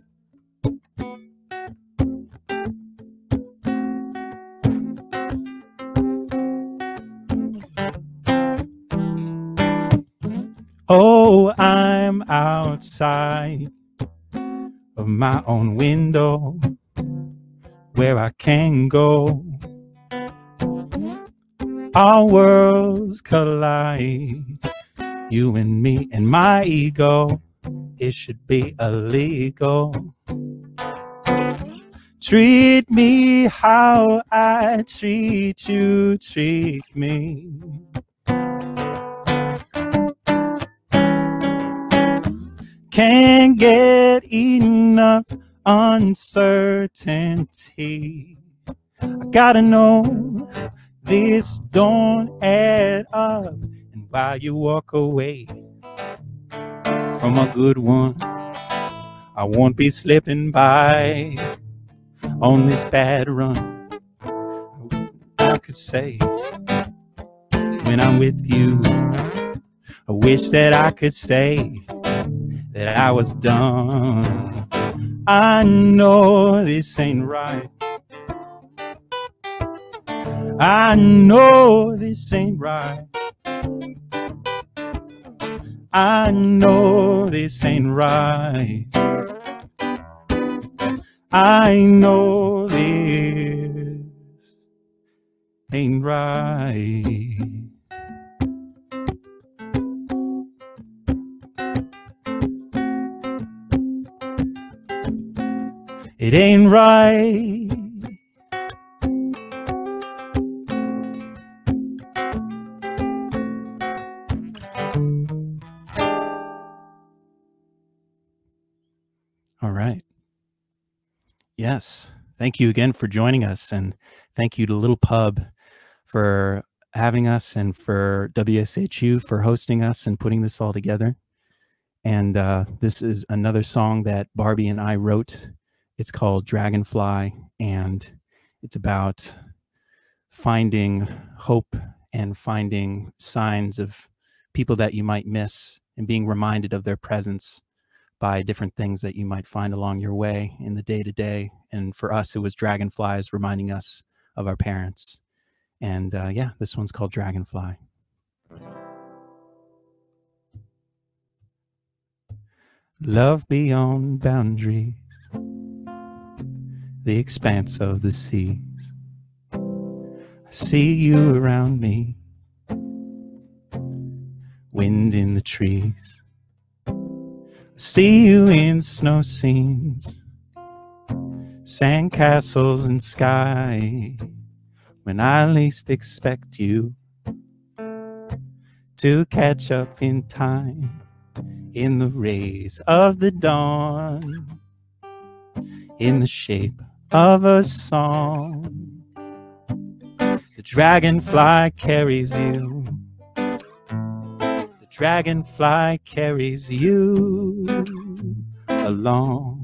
Oh, I'm outside of my own window where I can go. Our worlds collide, you and me and my ego. It should be illegal. Treat me how I treat you, treat me. Can't get enough uncertainty. I gotta know this don't add up. And while you walk away from a good one, I won't be slipping by on this bad run. I could say when I'm with you, I wish that I could say that I was done. I know this ain't right. I know this ain't right. I know this ain't right. I know this ain't right. it ain't right. All right. Yes. Thank you again for joining us, and thank you to Little Pub for having us, and for W S H U for hosting us and putting this all together. And uh, this is another song that Barbie and I wrote. It's called Dragonfly, and it's about finding hope and finding signs of people that you might miss and being reminded of their presence by different things that you might find along your way in the day-to-day. And for us, it was dragonflies reminding us of our parents. And uh, yeah, this one's called Dragonfly. Love beyond boundaries, the expanse of the seas. I see you around me, wind in the trees. See you in snow scenes, sandcastles and sky, when I least expect you to catch up in time, in the rays of the dawn, in the shape of a song. The dragonfly carries you. Dragonfly carries you along,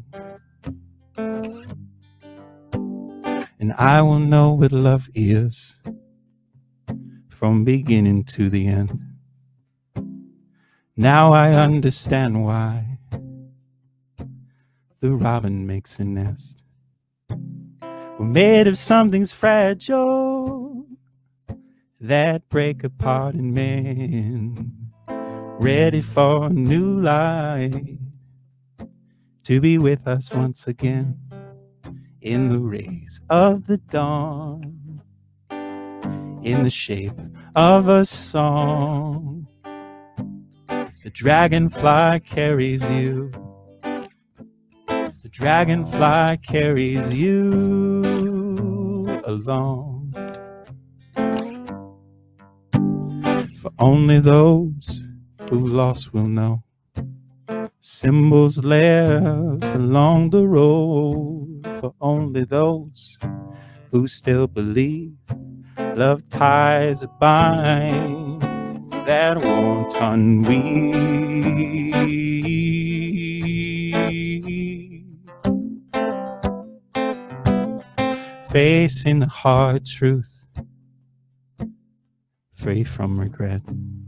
and I will know what love is from beginning to the end. Now I understand why the robin makes a nest. We're made of something's fragile that break apart and mend, ready for a new light to be with us once again in the rays of the dawn, in the shape of a song. The dragonfly carries you. The dragonfly carries you along. For only those who lost will know symbols left along the road. For only those who still believe love ties that bind, that won't unweave. Facing the hard truth, free from regret.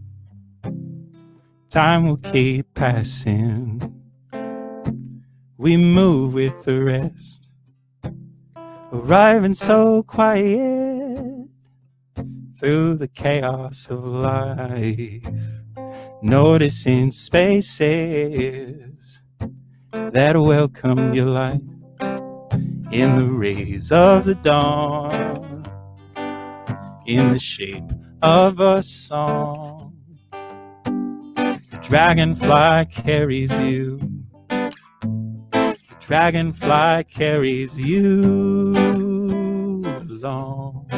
Time will keep passing. We move with the rest, arriving so quiet through the chaos of life, noticing spaces that welcome your light in the rays of the dawn, in the shape of a song. The dragonfly carries you. The dragonfly carries you along.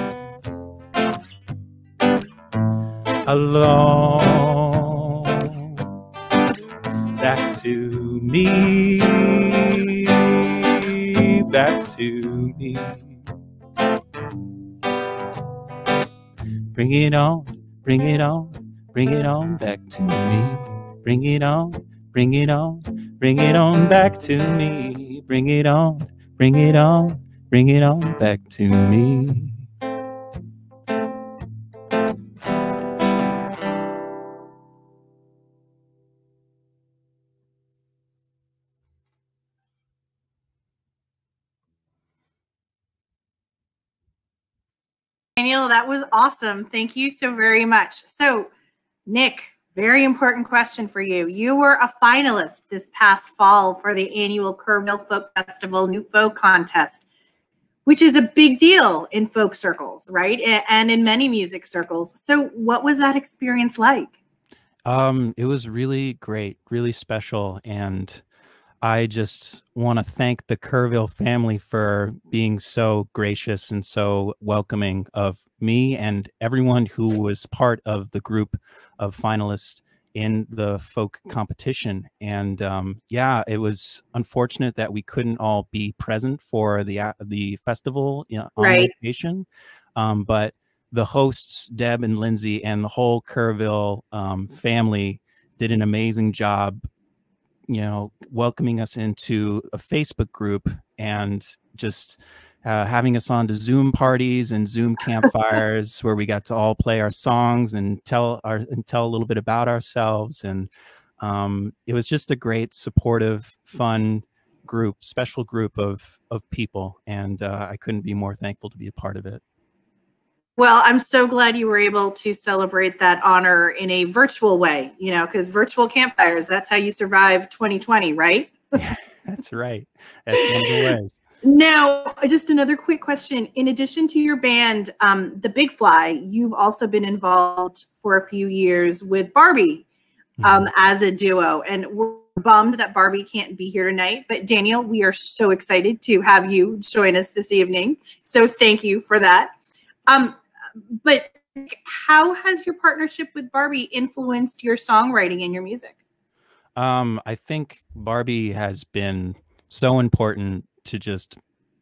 Along, back to me, back to me. Bring it on, bring it on, bring it on back to me. Bring it on, bring it on, bring it on back to me. Bring it on, bring it on, bring it on back to me. Daniel, that was awesome. Thank you so very much. So, Nick, very important question for you. You were a finalist this past fall for the annual Kerrville Folk Festival New Folk Contest, which is a big deal in folk circles, right? And in many music circles. So what was that experience like? Um, it was really great, really special. And I just want to thank the Kerrville family for being so gracious and so welcoming of me and everyone who was part of the group of finalists in the folk competition. And um, yeah, it was unfortunate that we couldn't all be present for the uh, the festival, you know, on Right. location. Um, but the hosts, Deb and Lindsay, and the whole Kerrville um, family did an amazing job, you know, welcoming us into a Facebook group and just uh, having us on to Zoom parties and Zoom campfires where we got to all play our songs and tell our and tell a little bit about ourselves. And um, it was just a great, supportive, fun group, special group of of people, and uh, I couldn't be more thankful to be a part of it. Well, I'm so glad you were able to celebrate that honor in a virtual way, you know, because virtual campfires, that's how you survive twenty twenty, right? That's right. That's one of the ways. Now, just another quick question. In addition to your band, um, The Big Fly, you've also been involved for a few years with Barbie um, mm-hmm. as a duo. And we're bummed that Barbie can't be here tonight. But Daniel, we are so excited to have you join us this evening. So thank you for that. Um, but how has your partnership with Barbie influenced your songwriting and your music? Um, I think Barbie has been so important to just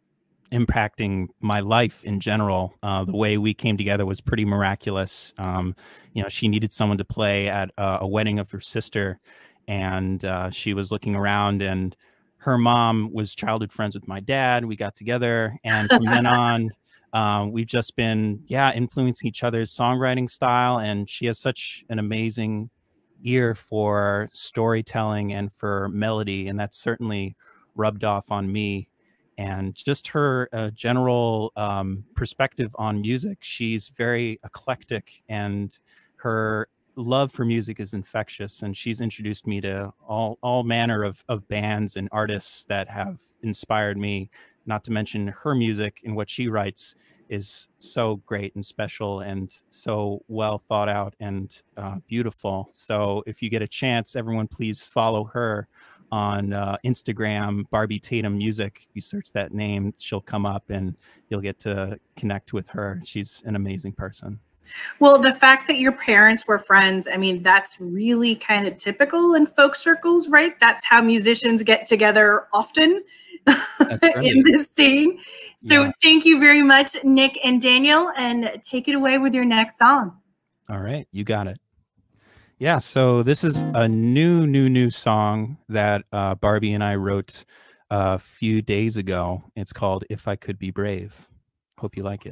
impacting my life in general. Uh, the way we came together was pretty miraculous. Um, you know, she needed someone to play at a, a wedding of her sister, and uh, she was looking around, and her mom was childhood friends with my dad. We got together, and from then on, um, we've just been, yeah, influencing each other's songwriting style, and she has such an amazing ear for storytelling and for melody, and that's certainly rubbed off on me. And just her uh, general um, perspective on music. She's very eclectic, and her love for music is infectious, and she's introduced me to all all manner of, of bands and artists that have inspired me, not to mention her music and what she writes is so great and special and so well thought out and uh, beautiful. So if you get a chance, everyone please follow her on uh, Instagram, Barbie Tatum Music. If you search that name, she'll come up and you'll get to connect with her. She's an amazing person. Well, the fact that your parents were friends, I mean, that's really kind of typical in folk circles, right? That's how musicians get together often right. in this scene. So yeah. Thank you very much, Nick and Daniel, and take it away with your next song. All right, you got it. Yeah, so this is a new, new, new song that uh, Barbie and I wrote a few days ago. It's called If I Could Be Brave. Hope you like it.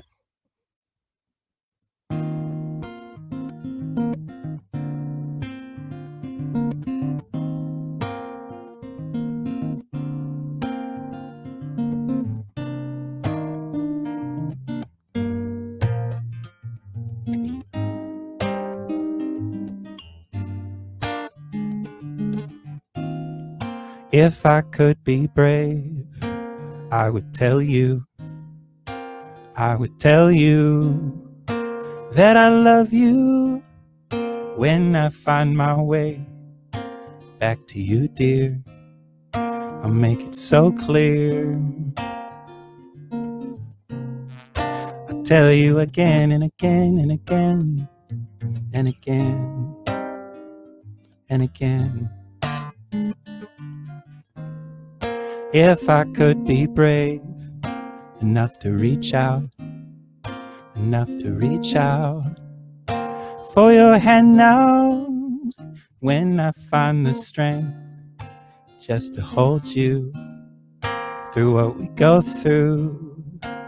If I could be brave, I would tell you, I would tell you that I love you when I find my way back to you, dear. I'll make it so clear. I'll tell you again and again and again and again and again. If I could be brave enough to reach out, enough to reach out for your hand now, when I find the strength just to hold you through what we go through.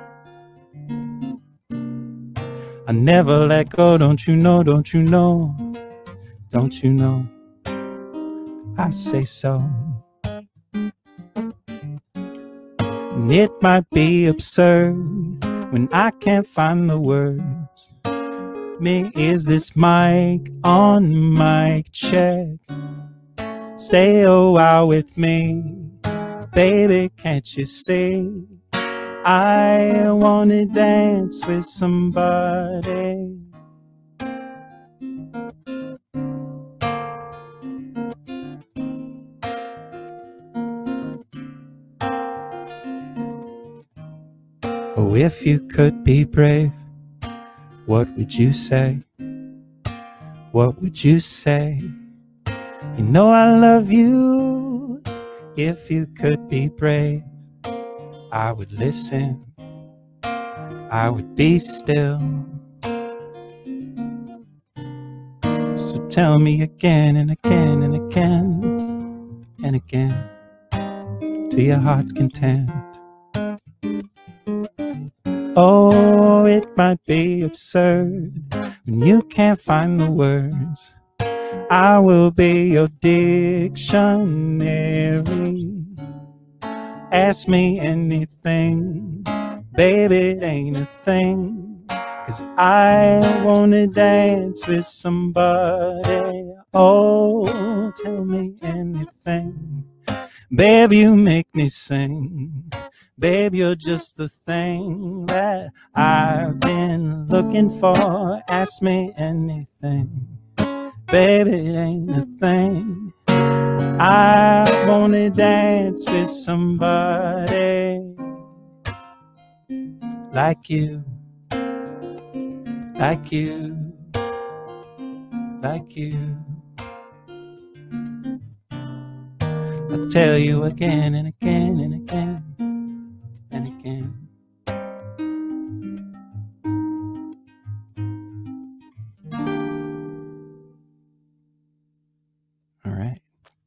I never let go, don't you know, don't you know, don't you know, I say so. And it might be absurd when I can't find the words. Me, is this mic on mic check? Stay a while with me, baby, can't you see? I wanna dance with somebody. Oh, if you could be brave, what would you say? What would you say? You know I love you. If you could be brave, I would listen, I would be still. So tell me again and again and again and again, to your heart's content. Oh, it might be absurd when you can't find the words. I will be your dictionary. Ask me anything, baby, it ain't a thing. 'Cause I wanna dance with somebody. Oh, tell me anything, babe, you make me sing. Babe, you're just the thing that I've been looking for. Ask me anything, baby, it ain't a thing. I wanna dance with somebody like you, like you, like you. I'll tell you again and again and again and again. All right.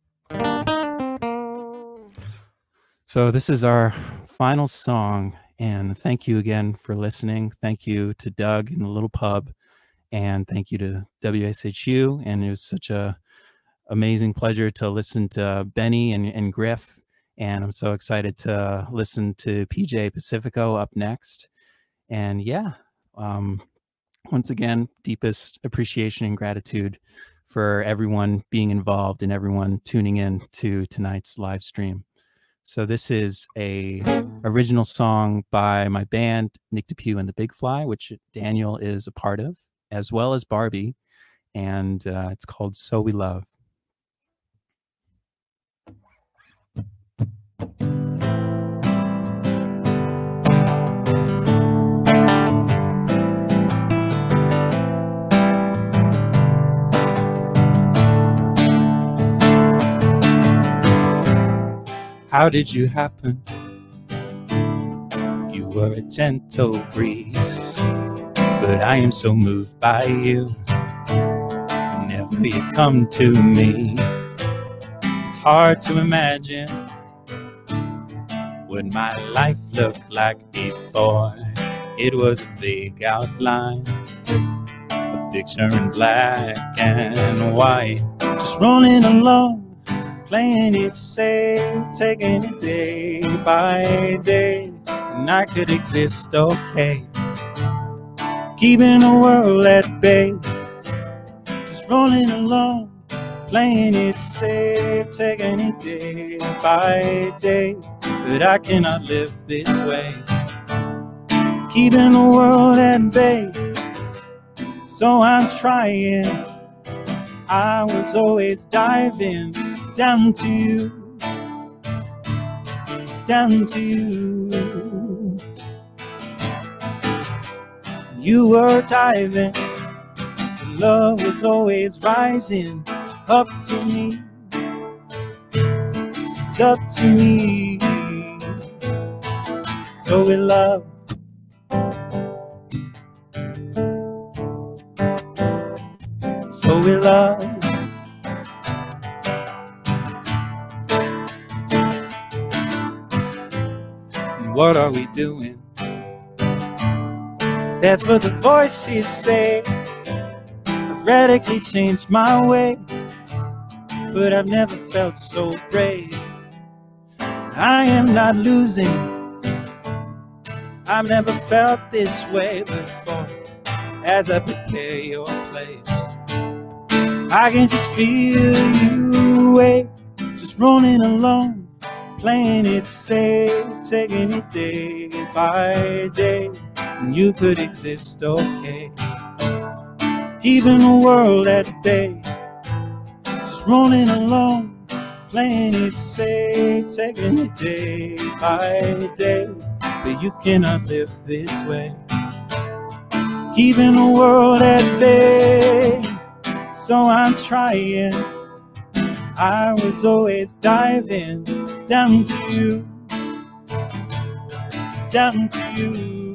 So this is our final song, and thank you again for listening. Thank you to Doug in the Little Pub, and thank you to W S H U. And it was such a amazing pleasure to listen to Benny and, and Griff, and I'm so excited to listen to P J Pacifico up next. And yeah, um, once again, deepest appreciation and gratitude for everyone being involved and everyone tuning in to tonight's live stream. So this is a original song by my band, Nick DePew and the Big Fly, which Daniel is a part of, as well as Barbie, and uh, it's called So We Love. How did you happen? You were a gentle breeze, but I am so moved by you. Whenever you come to me, it's hard to imagine what my life looked like before. It was a vague outline, a picture in black and white, just rolling along, playing it safe, taking it day by day, and I could exist okay, keeping the world at bay, just rolling along, playing it safe, taking it day by day, but I cannot live this way, keeping the world at bay, so I'm trying. I was always diving down to you, it's down to you. You were diving, the love was always rising up to me, it's up to me. So we love, so we love. What are we doing? That's what the voices say. I've radically changed my way, but I've never felt so brave. I am not losing. I've never felt this way before. As I prepare your place, I can just feel you away, just rolling along, playing it safe, taking it day by day, and you could exist okay, keeping the world at bay, just rolling along, playing it safe, taking it day by day, but you cannot live this way. Keeping the world at bay, so I'm trying. I was always diving down to you. It's down to you.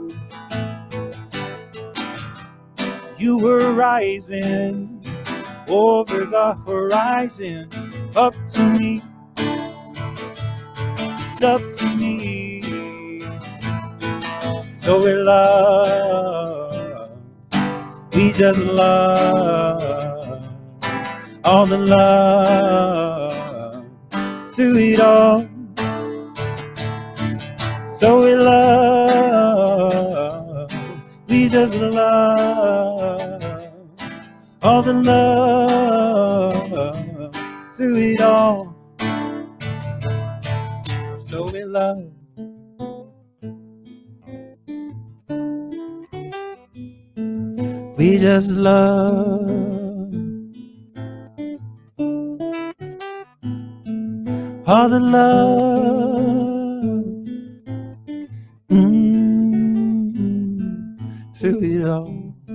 You were rising over the horizon, up to me. It's up to me. So we love, we just love, all the love through it all. So we love, we just love, all the love through it all. So we love. We just love, all the love mm-hmm, through it all.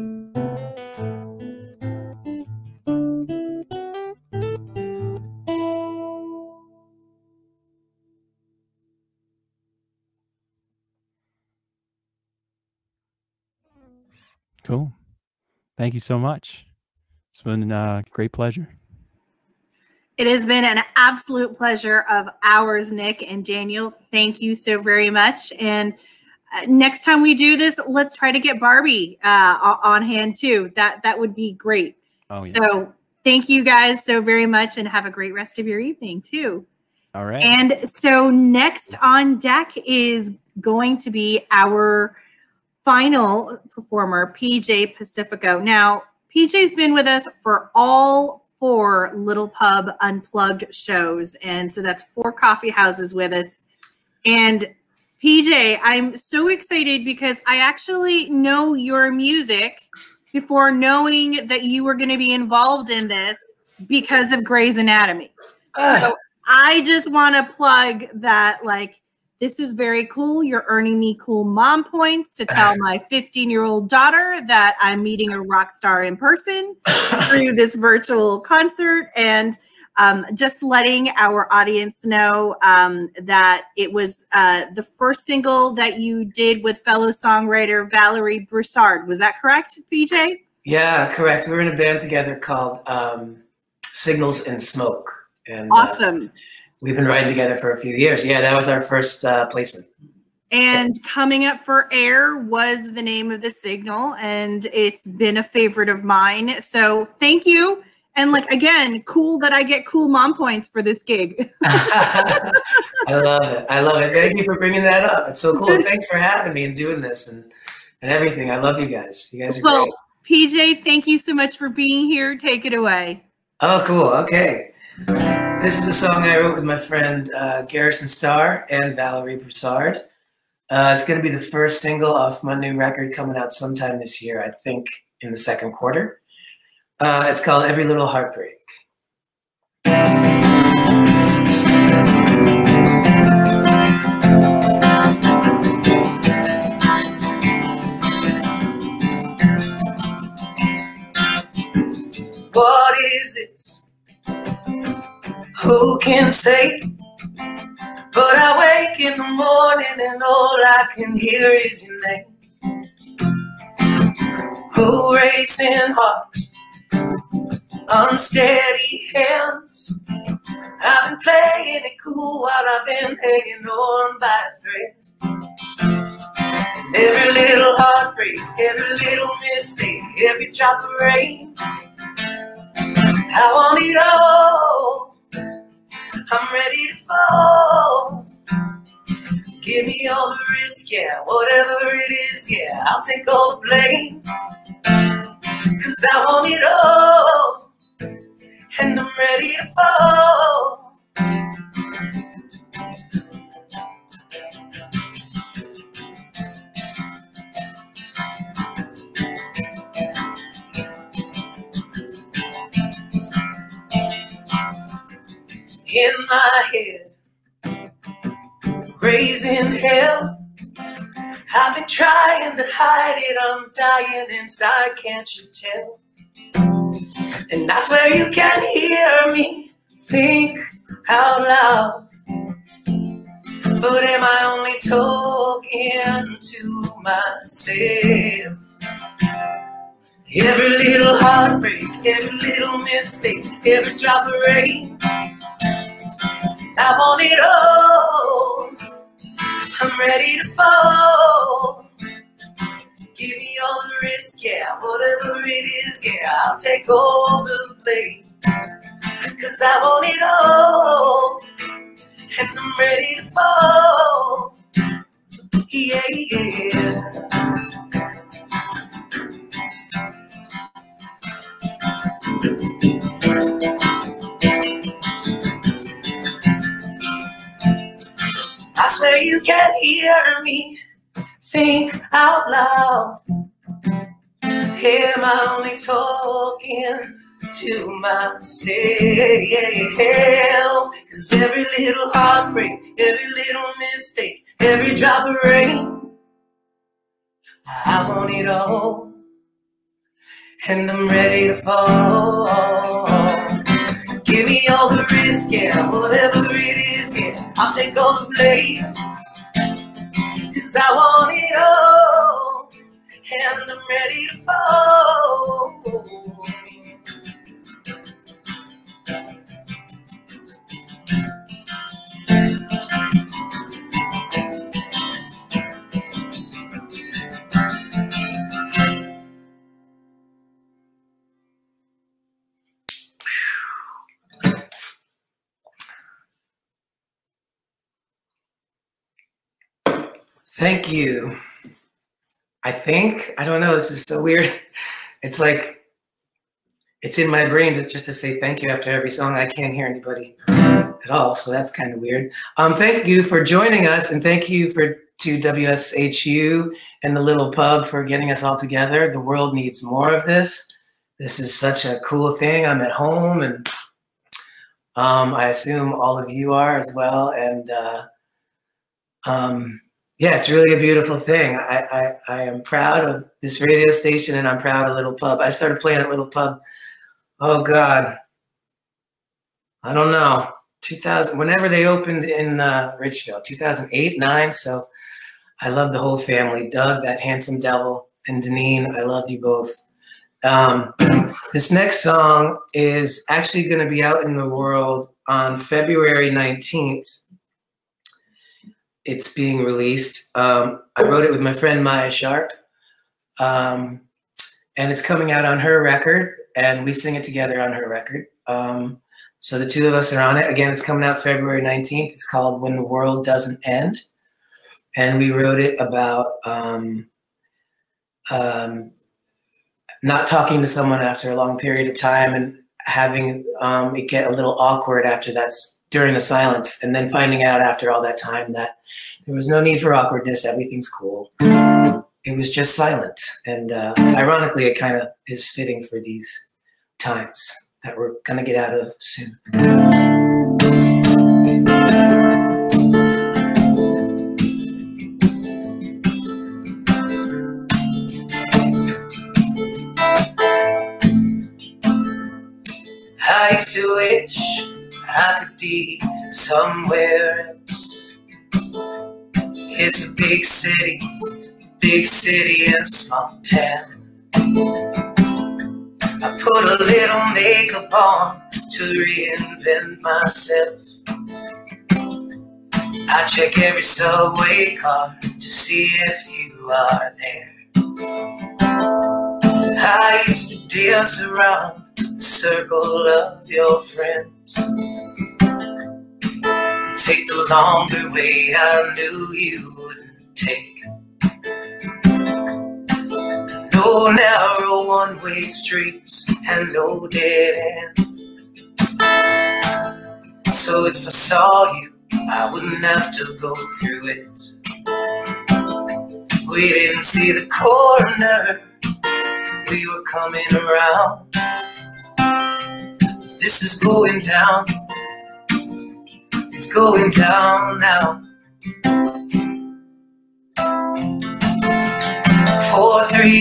Cool. Thank you so much. It's been a great pleasure. It has been an absolute pleasure of ours, Nick and Daniel. Thank you so very much. And uh, next time we do this, let's try to get Barbie uh, on hand too. That that would be great. Oh, yeah. So thank you guys so very much, and have a great rest of your evening too. All right. And so next on deck is going to be our final performer, P J Pacifico. Now, P J's been with us for all four Little Pub Unplugged shows, and so that's four coffee houses with us. And P J, I'm so excited because I actually know your music before knowing that you were going to be involved in this because of Grey's Anatomy. Uh. So I just want to plug that, like, this is very cool. You're earning me cool mom points to tell my fifteen-year-old daughter that I'm meeting a rock star in person through this virtual concert. And um, just letting our audience know um, that it was uh, the first single that you did with fellow songwriter Valerie Broussard. Was that correct, P J? Yeah, correct. We were in a band together called um, Signals and Smoke. And, awesome. Uh, We've been writing together for a few years. Yeah, that was our first uh, placement. And Coming Up for Air was the name of the signal, and it's been a favorite of mine. So thank you. And like, again, cool that I get cool mom points for this gig. I love it. I love it. Thank you for bringing that up. It's so cool. Thanks for having me and doing this and, and everything. I love you guys. You guys are well, great. P J, thank you so much for being here. Take it away. Oh, cool. Okay. This is a song I wrote with my friend uh, Garrison Starr and Valerie Broussard. Uh, it's going to be the first single off my new record coming out sometime this year, I think in the second quarter. Uh, it's called Every Little Heartbreak. What is this? Who can say? But I wake in the morning and all I can hear is your name. Oh, racing heart, unsteady hands. I've been playing it cool while I've been hanging on by a thread. And every little heartbreak, every little mistake, every drop of rain, I want it all. I'm ready to fall. Give me all the risk, yeah, whatever it is, yeah, I'll take all the blame. Cause I want it all, and I'm ready to fall. In my head, raising hell, I've been trying to hide it, I'm dying inside, can't you tell? And I swear you can hear me think out loud. But am I only talking to myself? Every little heartbreak, every little mistake, every drop of rain, I want it all. I'm ready to fall. Give me all the risk, yeah, whatever it is, yeah, I'll take all the blame. Cause I want it all, and I'm ready to fall. Yeah, yeah. I swear you can hear me think out loud. Am I only talking to myself? Cause every little heartbreak, every little mistake, every drop of rain, I want it all, and I'm ready to fall. Give me all the risk, yeah, whatever it is, yeah, I'll take all the blame. Cause I want it all, and I'm ready to fall. Thank you. I think, I don't know, this is so weird. It's like, it's in my brain just, just to say thank you after every song. I can't hear anybody at all, so that's kind of weird. Um, thank you for joining us, and thank you for to W S H U and the Little Pub for getting us all together. The world needs more of this. This is such a cool thing. I'm at home, and um, I assume all of you are as well. And uh, um, yeah, it's really a beautiful thing. I, I, I am proud of this radio station, and I'm proud of Little Pub. I started playing at Little Pub, oh God, I don't know, two thousand, whenever they opened in uh, Ridgeville, two thousand eight, nine. So I love the whole family. Doug, that handsome devil, and Deneen, I love you both. Um, this next song is actually going to be out in the world on February nineteenth. It's being released. Um, I wrote it with my friend Maya Sharp, um, and it's coming out on her record, and we sing it together on her record. Um, so the two of us are on it. Again, it's coming out February nineteenth. It's called When the World Doesn't End, and we wrote it about um, um, not talking to someone after a long period of time and having um, it get a little awkward after that's during the silence, and then finding out after all that time that there was no need for awkwardness, everything's cool. It was just silent. And uh, ironically, it kind of is fitting for these times that we're gonna get out of soon. I used to wish I could be somewhere else. It's a big city, big city and small town. I put a little makeup on to reinvent myself. I check every subway car to see if you are there. I used to dance around the circle of your friends. Take the longer way I knew you wouldn't take. No narrow one-way streets and no dead ends. So if I saw you, I wouldn't have to go through it. We didn't see the corner, we were coming around. This is going down, it's going down now.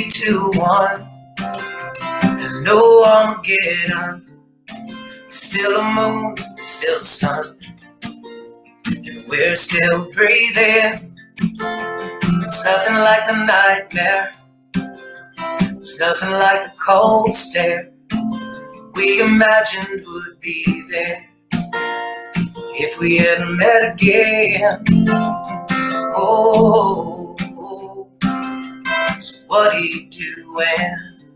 three, two, one. And no Armageddon. Still a moon, still a sun. And we're still breathing. It's nothing like a nightmare. It's nothing like a cold stare we imagined would be there if we ever met again. Oh, so what do you do when?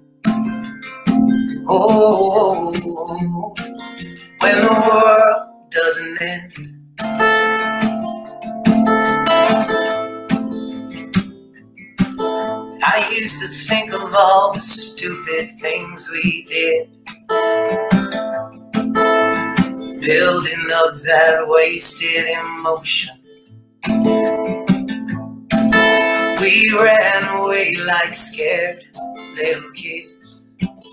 Oh, when the world doesn't end? I used to think of all the stupid things we did, building up that wasted emotion. We ran away like scared little kids.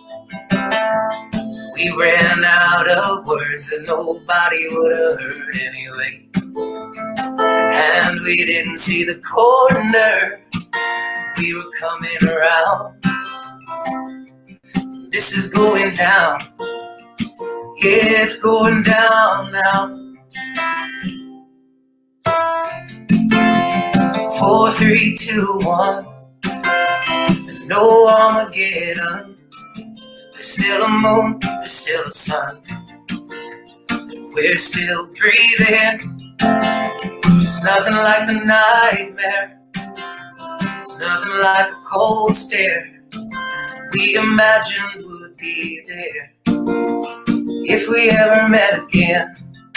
We ran out of words that nobody would have heard anyway. And we didn't see the corner we were coming around. This is going down. Yeah, it's going down now. Four, three, two, one. No Armageddon. There's still a moon, there's still a sun. We're still breathing. It's nothing like the nightmare. It's nothing like a cold stare we imagined would be there if we ever met again.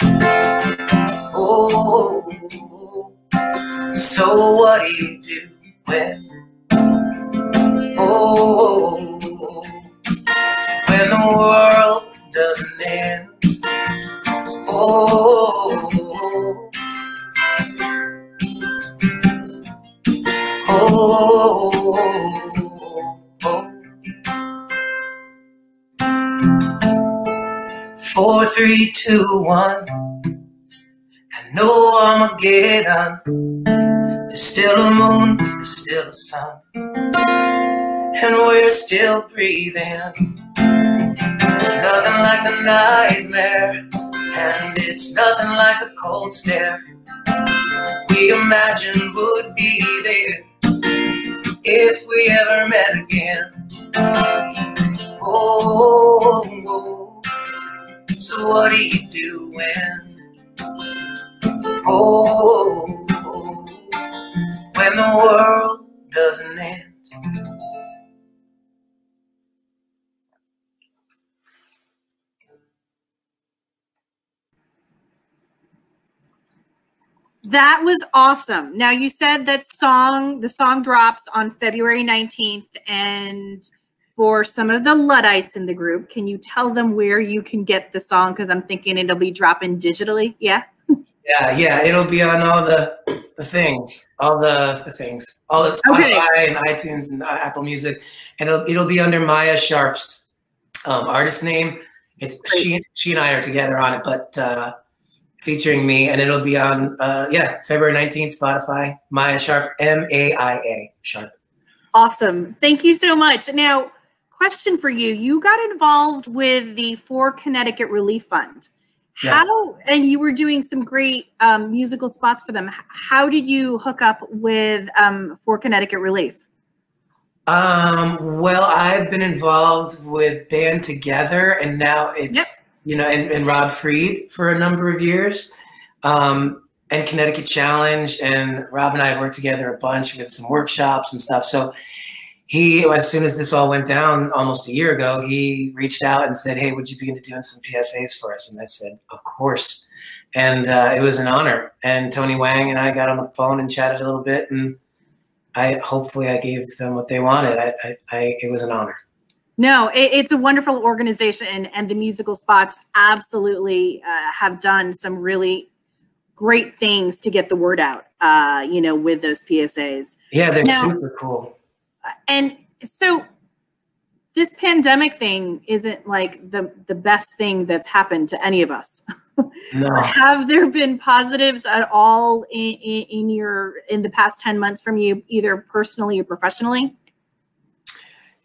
Oh, so what do you do when? Oh, when the world doesn't end? Oh, oh, oh. Four, three, two, one. And no Armageddon. There's still a moon, there's still a sun. And we're still breathing. Nothing like a nightmare. And it's nothing like a cold stare we imagined would be there if we ever met again. Oh, oh, so what do you do when? Oh, oh, when the world doesn't end? That was awesome. Now, you said that song, the song drops on February nineteenth, and for some of the Luddites in the group, can you tell them where you can get the song? Because I'm thinking it'll be dropping digitally. Yeah? Yeah, yeah, it'll be on all the, the things, all the, the things, all the Spotify okay. and iTunes and Apple Music, and it'll, it'll be under Maya Sharp's um, artist name. It's she, she and I are together on it, but uh, featuring me, and it'll be on, uh, yeah, February nineteenth, Spotify, Maya Sharp, M A I A, Sharp. Awesome. Thank you so much. Now, question for you. You got involved with the For Connecticut Relief Fund. Yeah. How, and you were doing some great um, musical spots for them. How did you hook up with um, For Connecticut Relief? Um, well, I've been involved with Band Together, and now it's, yep. you know, and, and Rob Freed for a number of years, um, and Connecticut Challenge. And Rob and I have worked together a bunch with some workshops and stuff. So he, as soon as this all went down almost a year ago, he reached out and said, hey, would you be into doing some P S As for us? And I said, of course. And uh, it was an honor. And Tony Wang and I got on the phone and chatted a little bit, and I hopefully I gave them what they wanted. I, I, I it was an honor. No, it, it's a wonderful organization, and, and the musical spots absolutely uh, have done some really great things to get the word out, uh, you know, with those P S As. Yeah, they're now, super cool. And so this pandemic thing isn't like the, the best thing that's happened to any of us. No. Have there been positives at all in, in, in your in the past ten months from you, either personally or professionally?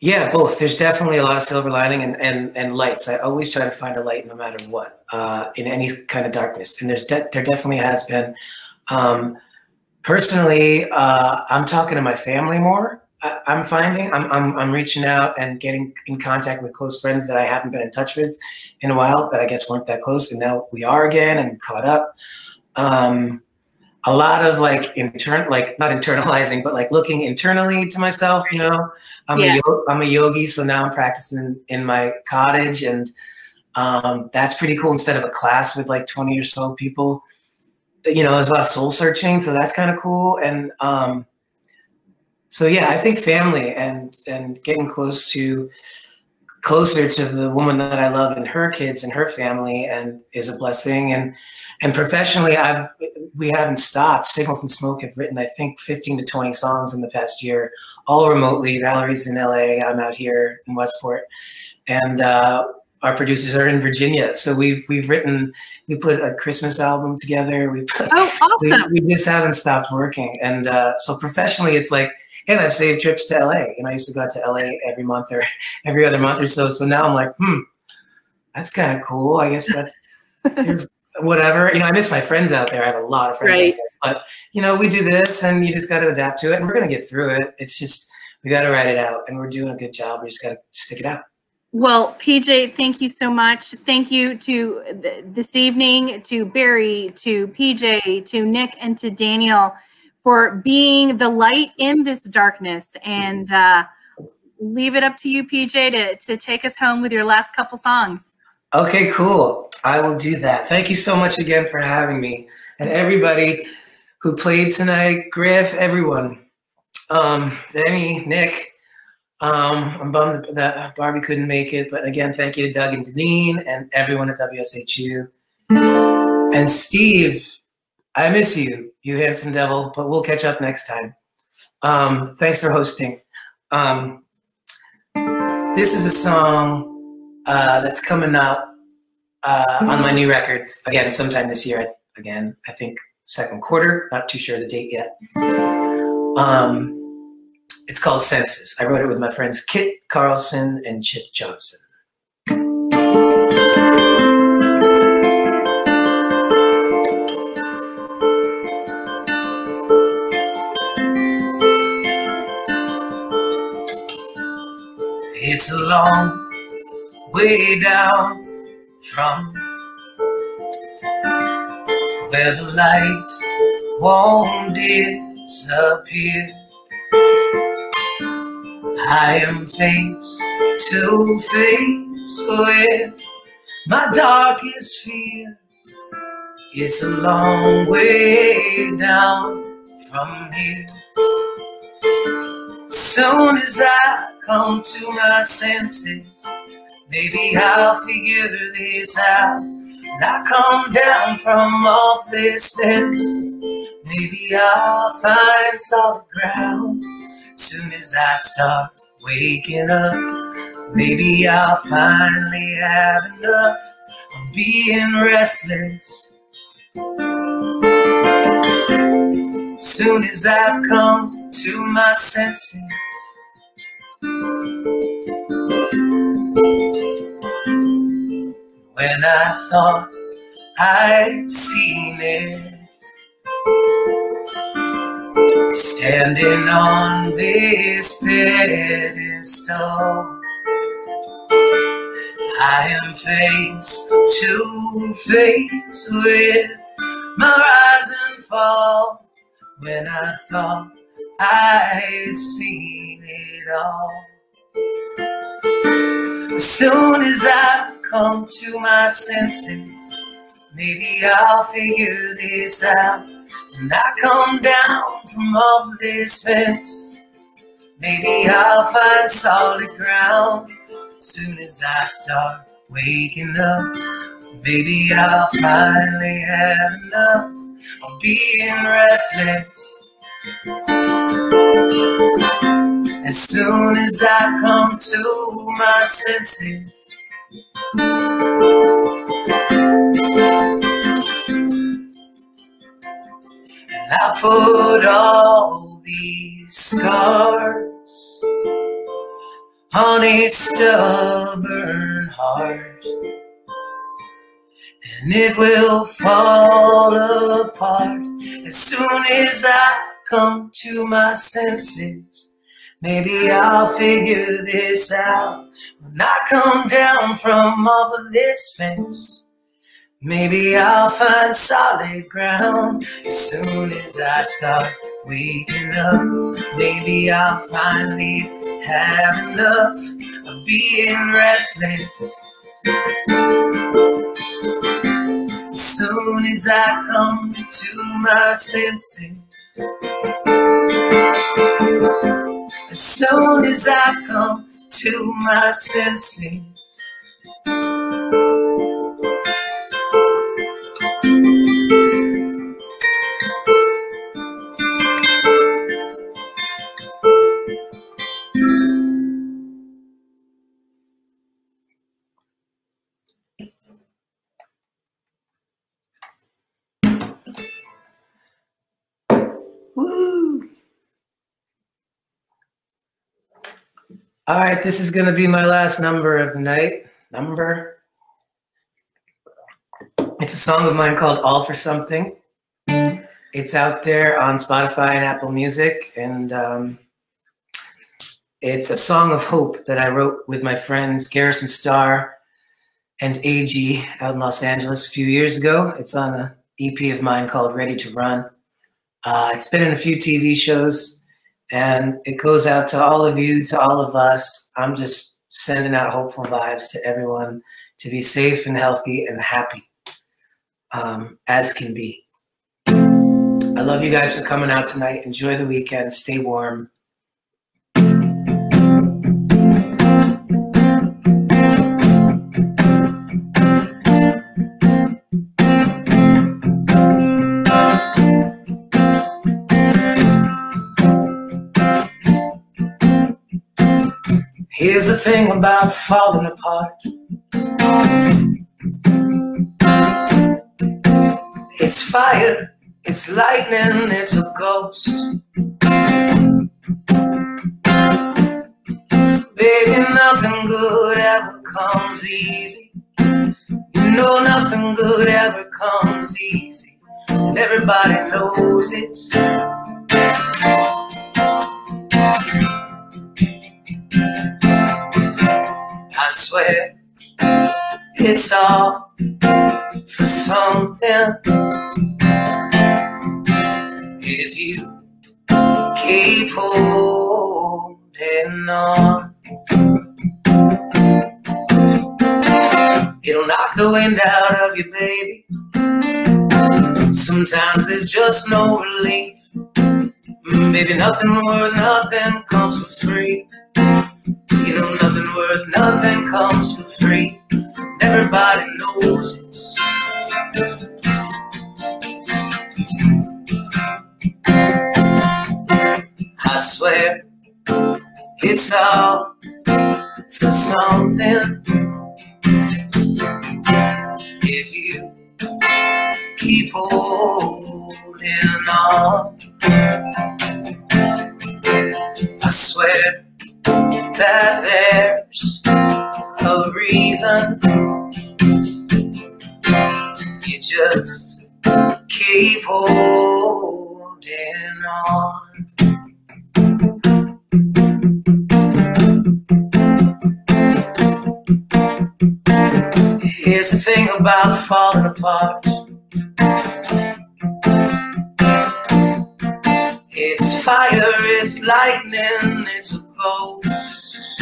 Yeah, both. There's definitely a lot of silver lining and, and, and lights. I always try to find a light no matter what, uh, in any kind of darkness. And there's de there definitely has been. Um, personally, uh, I'm talking to my family more. I, I'm finding I'm, I'm, I'm reaching out and getting in contact with close friends that I haven't been in touch with in a while, that I guess weren't that close. And now we are again and caught up. Um, a lot of like intern, like not internalizing, but like looking internally to myself, you know. I'm Yeah. a I'm a yogi, so now I'm practicing in my cottage, and um, that's pretty cool. Instead of a class with like twenty or so people, you know, there's a lot of soul searching, so that's kind of cool. And um, so yeah, I think family and and getting close to closer to the woman that I love and her kids and her family, and is a blessing. And and professionally, I've we haven't stopped. Signals and Smoke have written, I think, fifteen to twenty songs in the past year, all remotely. Valerie's in L A, I'm out here in Westport, and uh, our producers are in Virginia. So we've we've written, we put a Christmas album together. We put, Oh, awesome! We, we just haven't stopped working, and uh, so professionally, it's like, and I've saved trips to L A, and I used to go to L A every month or every other month or so. So now I'm like, hmm, that's kind of cool. I guess that's whatever. You know, I miss my friends out there. I have a lot of friends Right. out there. But, you know, we do this, and you just got to adapt to it, and we're going to get through it. It's just, we got to write it out, and we're doing a good job. We just got to stick it out. Well, P J, thank you so much. Thank you to th this evening, to Barry, to P J, to Nick, and to Daniel for being the light in this darkness. And uh, leave it up to you, P J, to, to take us home with your last couple songs. Okay, cool. I will do that. Thank you so much again for having me. And everybody who played tonight, Griff, everyone. Um, Demi, Nick, um, I'm bummed that Barbie couldn't make it, but again, thank you to Doug and Deneen and everyone at W S H U. And Steve, I miss you, you handsome devil, but we'll catch up next time. Um, thanks for hosting. Um, this is a song uh, that's coming out uh, on my new records, again, sometime this year. Again, I think second quarter, not too sure of the date yet. Um, it's called Senses. I wrote it with my friends Kit Carlson and Chip Johnson. It's a long way down from where the light won't disappear. I am face to face with my darkest fear. It's a long way down from here. Soon as I come to my senses, maybe I'll figure this out. And I come down from off this fence, maybe I'll find solid ground. Soon as I start waking up, maybe I'll finally have enough of being restless. Soon as I come to my senses, when I thought I'd seen it, standing on this pedestal, I am face to face with my rise and fall. When I thought I'd seen it all, as soon as I come to my senses, maybe I'll figure this out. And I come down from all this fence, maybe I'll find solid ground. Soon as I start waking up, maybe I'll finally have enough of being restless. As soon as I come to my senses, and I put all these scars on a stubborn heart, and it will fall apart as soon as I come to my senses. Maybe I'll figure this out when I come down from off of this fence. Maybe I'll find solid ground as soon as I start waking up. Maybe I'll finally have enough of being restless. As soon as I come to my senses. As soon as I come to my senses. Woo! All right, this is going to be my last number of the night. Number. It's a song of mine called All for Something. It's out there on Spotify and Apple Music, and um, it's a song of hope that I wrote with my friends Garrison Starr and A G out in Los Angeles a few years ago. It's on an E P of mine called Ready to Run. Uh, it's been in a few T V shows, and it goes out to all of you, to all of us. I'm just sending out hopeful vibes to everyone to be safe and healthy and happy, um, as can be. I love you guys for coming out tonight. Enjoy the weekend. Stay warm. Here's the thing about falling apart. It's fire, it's lightning, it's a ghost. Baby, nothing good ever comes easy. You know nothing good ever comes easy, and everybody knows it. I swear it's all for something. If you keep holding on, it'll knock the wind out of you, baby. Sometimes there's just no relief. Baby, nothing worth nothing comes for free. You know nothing worth nothing comes for free. Everybody knows it. I swear it's all for something. If you keep holding on, I swear that there's a reason. You just keep holding on. Here's the thing about falling apart. It's fire, it's lightning, it's a ghost.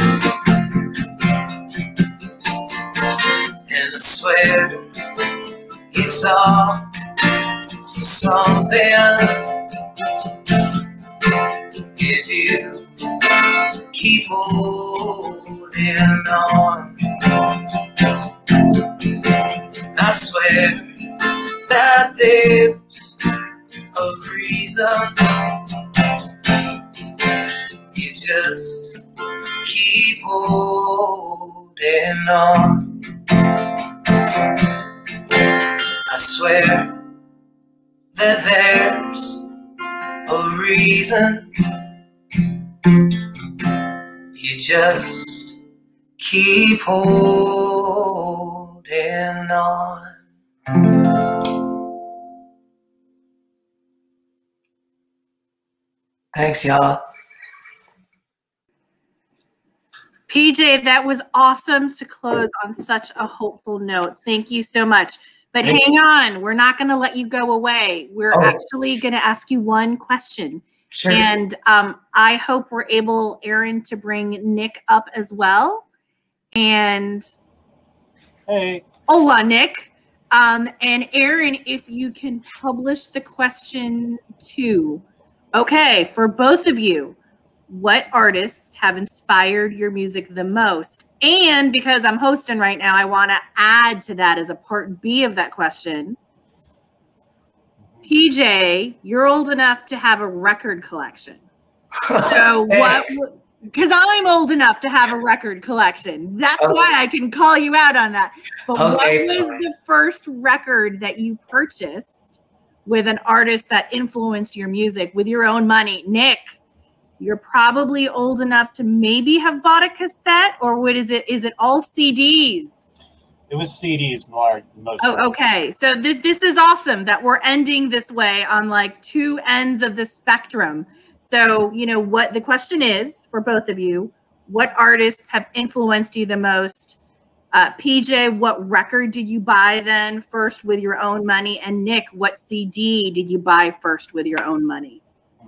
And I swear it's all for something. If you keep holding on, I swear that there's a reason. You just keep holding on. I swear that there's a reason. You just keep holding on. Thanks, y'all. P J, that was awesome to close on such a hopeful note. Thank you so much. But Thank hang on, we're not going to let you go away. We're Oh. actually going to ask you one question. Sure. And um, I hope we're able, Aaron, to bring Nick up as well. And Hey. hola, Nick. Um, and Aaron, if you can publish the question too. Okay, for both of you, what artists have inspired your music the most? And because I'm hosting right now, I want to add to that as a part B of that question. P J, you're old enough to have a record collection. So what, because I'm old enough to have a record collection. That's Okay. why I can call you out on that. But Okay, what was fine. the first record that you purchased with an artist that influenced your music with your own money? Nick, you're probably old enough to maybe have bought a cassette, or what is it? Is it all C Ds? It was C Ds more mostly. Oh, okay. So th this is awesome that we're ending this way on like two ends of the spectrum. So, you know, what the question is for both of you, what artists have influenced you the most? Uh, P J, what record did you buy then first with your own money? And Nick, what C D did you buy first with your own money?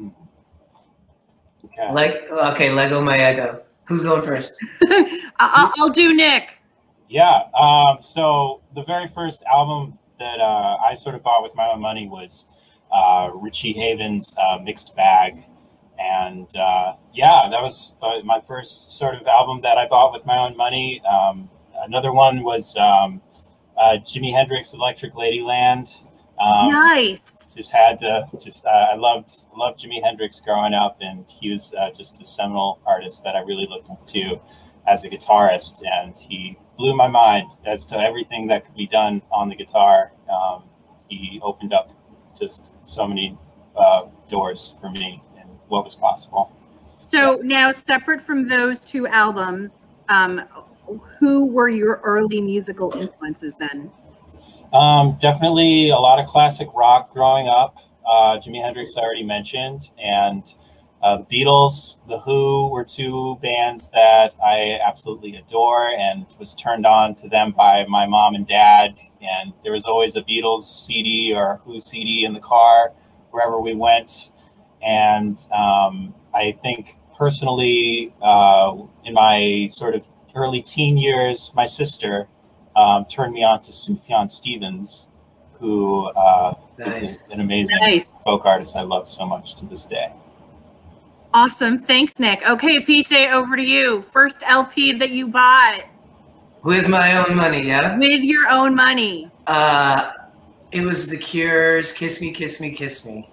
Okay. Like, okay, Lego my ego. Who's going first? I'll, I'll do Nick. Yeah. Um, so the very first album that uh, I sort of bought with my own money was uh, Richie Haven's uh, Mixed Bag. And uh, yeah, that was uh, my first sort of album that I bought with my own money. Um, another one was um, uh, Jimi Hendrix Electric Ladyland. Um, Nice. Just had to just, uh, I loved, loved Jimi Hendrix growing up, and he was uh, just a seminal artist that I really looked up to as a guitarist, and he blew my mind as to everything that could be done on the guitar. Um, he opened up just so many uh, doors for me and what was possible. So now, separate from those two albums, um, who were your early musical influences then? Um, definitely a lot of classic rock growing up. Uh, Jimi Hendrix I already mentioned, and uh, the Beatles, The Who were two bands that I absolutely adore and was turned on to them by my mom and dad. And there was always a Beatles C D or a Who C D in the car wherever we went. And um, I think personally, uh, in my sort of early teen years, my sister um, turned me on to Sufjan Stevens, who uh, Nice. is an amazing Nice. folk artist I love so much to this day. Awesome. Thanks, Nick. Okay, P J, over to you. First L P that you bought With my own money, yeah? with your own money. Uh, it was The Cure's Kiss Me, Kiss Me, Kiss Me.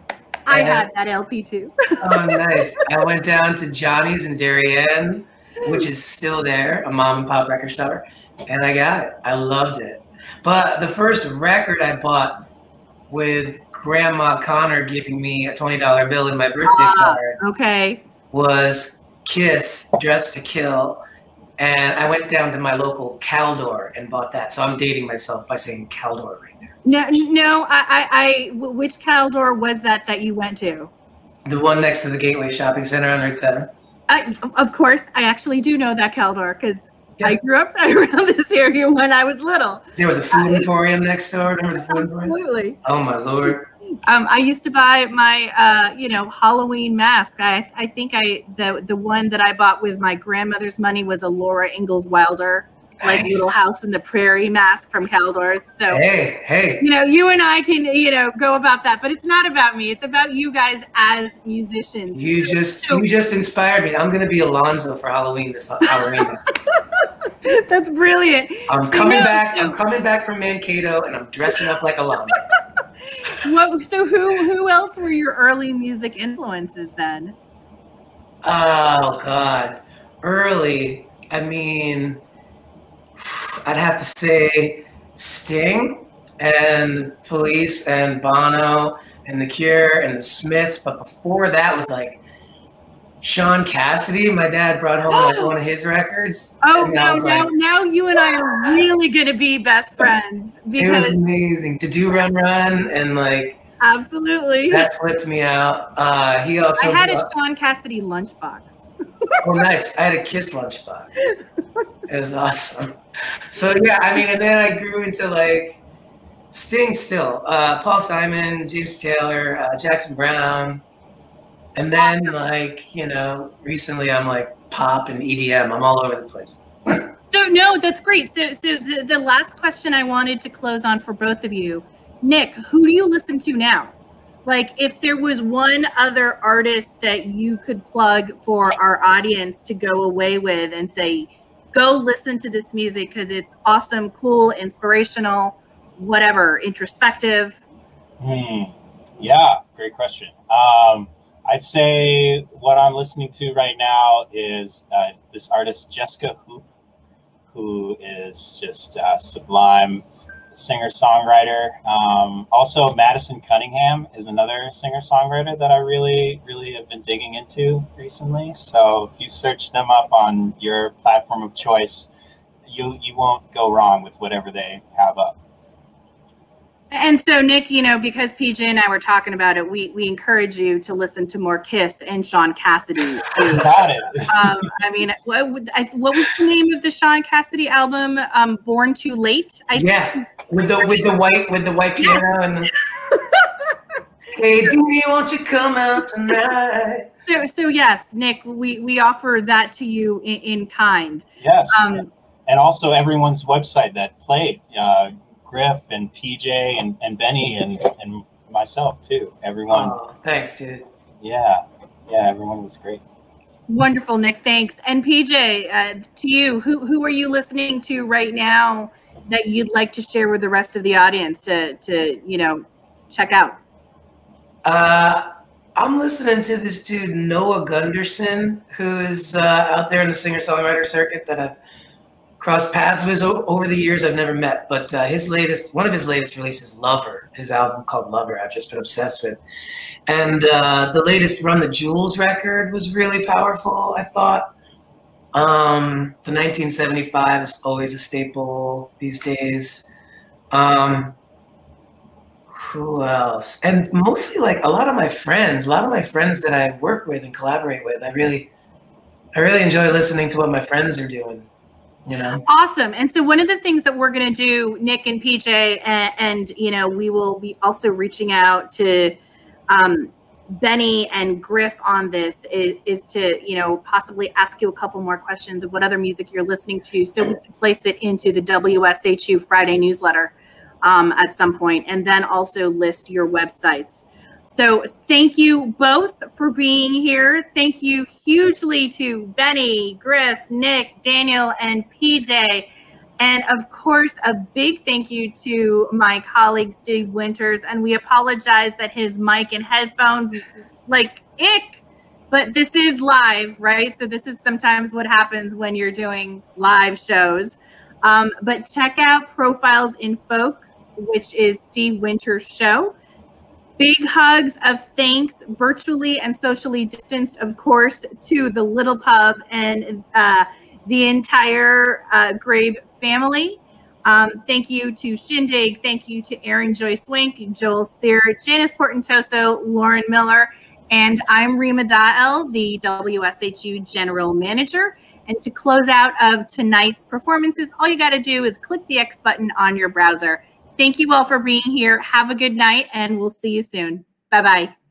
I Yeah. had that L P too. Oh, nice. I went down to Johnny's in Darien, which is still there, a mom and pop record store, and I got it. I loved it. But the first record I bought with Grandma Connor giving me a twenty dollar bill in my birthday Ah, card okay. was Kiss, Dressed to Kill. And I went down to my local Caldor and bought that. So I'm dating myself by saying Caldor right there. No, no. I, I, I which Caldor was that that you went to? The one next to the Gateway Shopping Center on Route seven. I, of course, I actually do know that Caldor because Yeah. I grew up around this area when I was little. There was a food emporium next door. Remember the food emporium? Absolutely. Oh my lord. Um, I used to buy my, uh, you know, Halloween mask. I, I think I the the one that I bought with my grandmother's money was a Laura Ingalls Wilder, like Nice. Little House in the Prairie mask from Caldor's. So, Hey, hey. you know, you and I can, you know, go about that, but it's not about me. It's about you guys as musicians. You just you just inspired me. I'm gonna be Alonzo for Halloween this Halloween. That's brilliant. I'm coming know, back. so- I'm coming back from Mankato, and I'm dressing up like Alonzo. What, so who who else were your early music influences then? Oh God, early. I mean, I'd have to say Sting and Police and Bono and The Cure and the Smiths. But before that was like Sean Cassidy, my dad brought home like one of his records. Oh, and now, now, like, now you and I are really going to be best friends. It was amazing. To do Run Run and like. Absolutely. That flipped me out. Uh, he also. I had brought, a Sean Cassidy lunchbox. Oh, nice. I had a Kiss lunchbox. It was awesome. So, yeah, I mean, and then I grew into like Sting still. Uh, Paul Simon, James Taylor, uh, Jackson Brown. And then, like, you know, recently I'm like pop and E D M. I'm all over the place. So, no, that's great. So, so the, the last question I wanted to close on for both of you, Nick, who do you listen to now? Like, if there was one other artist that you could plug for our audience to go away with and say, go listen to this music because it's awesome, cool, inspirational, whatever, introspective. Hmm. Yeah, great question. Um, I'd say what I'm listening to right now is uh, this artist, Jessica Hoop, who is just uh, sublime singer-songwriter. Um, also, Madison Cunningham is another singer-songwriter that I really, really have been digging into recently. So if you search them up on your platform of choice, you, you won't go wrong with whatever they have up. And so, Nick, you know, because P J and I were talking about it, we we encourage you to listen to more Kiss and Sean Cassidy. Got it. um, I mean, what, what was the name of the Sean Cassidy album? Um, Born Too Late. I yeah, think. with the with the white with the white piano yes. and the. Hey, Dee, won't you come out tonight? So, so yes, Nick, we we offer that to you in, in kind. Yes, um, and also everyone's website that played. Uh, Griff and P J and, and Benny and, and myself too. Everyone. Oh, thanks, dude. Yeah. Yeah, everyone was great. Wonderful, Nick. Thanks. And P J, uh, to you, who who are you listening to right now that you'd like to share with the rest of the audience to to, you know, check out? Uh I'm listening to this dude, Noah Gunderson, who is uh, out there in the singer-songwriter circuit that I've crossed paths with over the years. I've never met, but uh, his latest, one of his latest releases, Lover, his album called Lover, I've just been obsessed with. And uh, the latest Run the Jewels record was really powerful, I thought. Um, the nineteen seventy-five is always a staple these days. Um, who else? And mostly like a lot of my friends, a lot of my friends that I work with and collaborate with, I really, I really enjoy listening to what my friends are doing. You know? Awesome. And so one of the things that we're going to do, Nick and P J, and, and, you know, we will be also reaching out to um, Benny and Griff on this is, is to, you know, possibly ask you a couple more questions of what other music you're listening to so we can place it into the W S H U Friday newsletter um, at some point, and then also list your websites. So thank you both for being here. Thank you hugely to Benny, Griff, Nick, Daniel, and P J. And of course, a big thank you to my colleague, Steve Winters. And we apologize that his mic and headphones, like, ick, but this is live, right? So this is sometimes what happens when you're doing live shows. Um, but check out Profiles in Folks, which is Steve Winters' show. Big hugs of thanks, virtually and socially distanced, of course, to the Little Pub and uh, the entire uh, Grabe family. Um, thank you to Shindig. Thank you to Aaron Joy Swink, Joel Steer, Janice Portentoso, Lauren Miller, and I'm Rima Dael, the W S H U General Manager. And to close out of tonight's performances, all you got to do is click the X button on your browser. Thank you all for being here. Have a good night, and we'll see you soon. Bye-bye.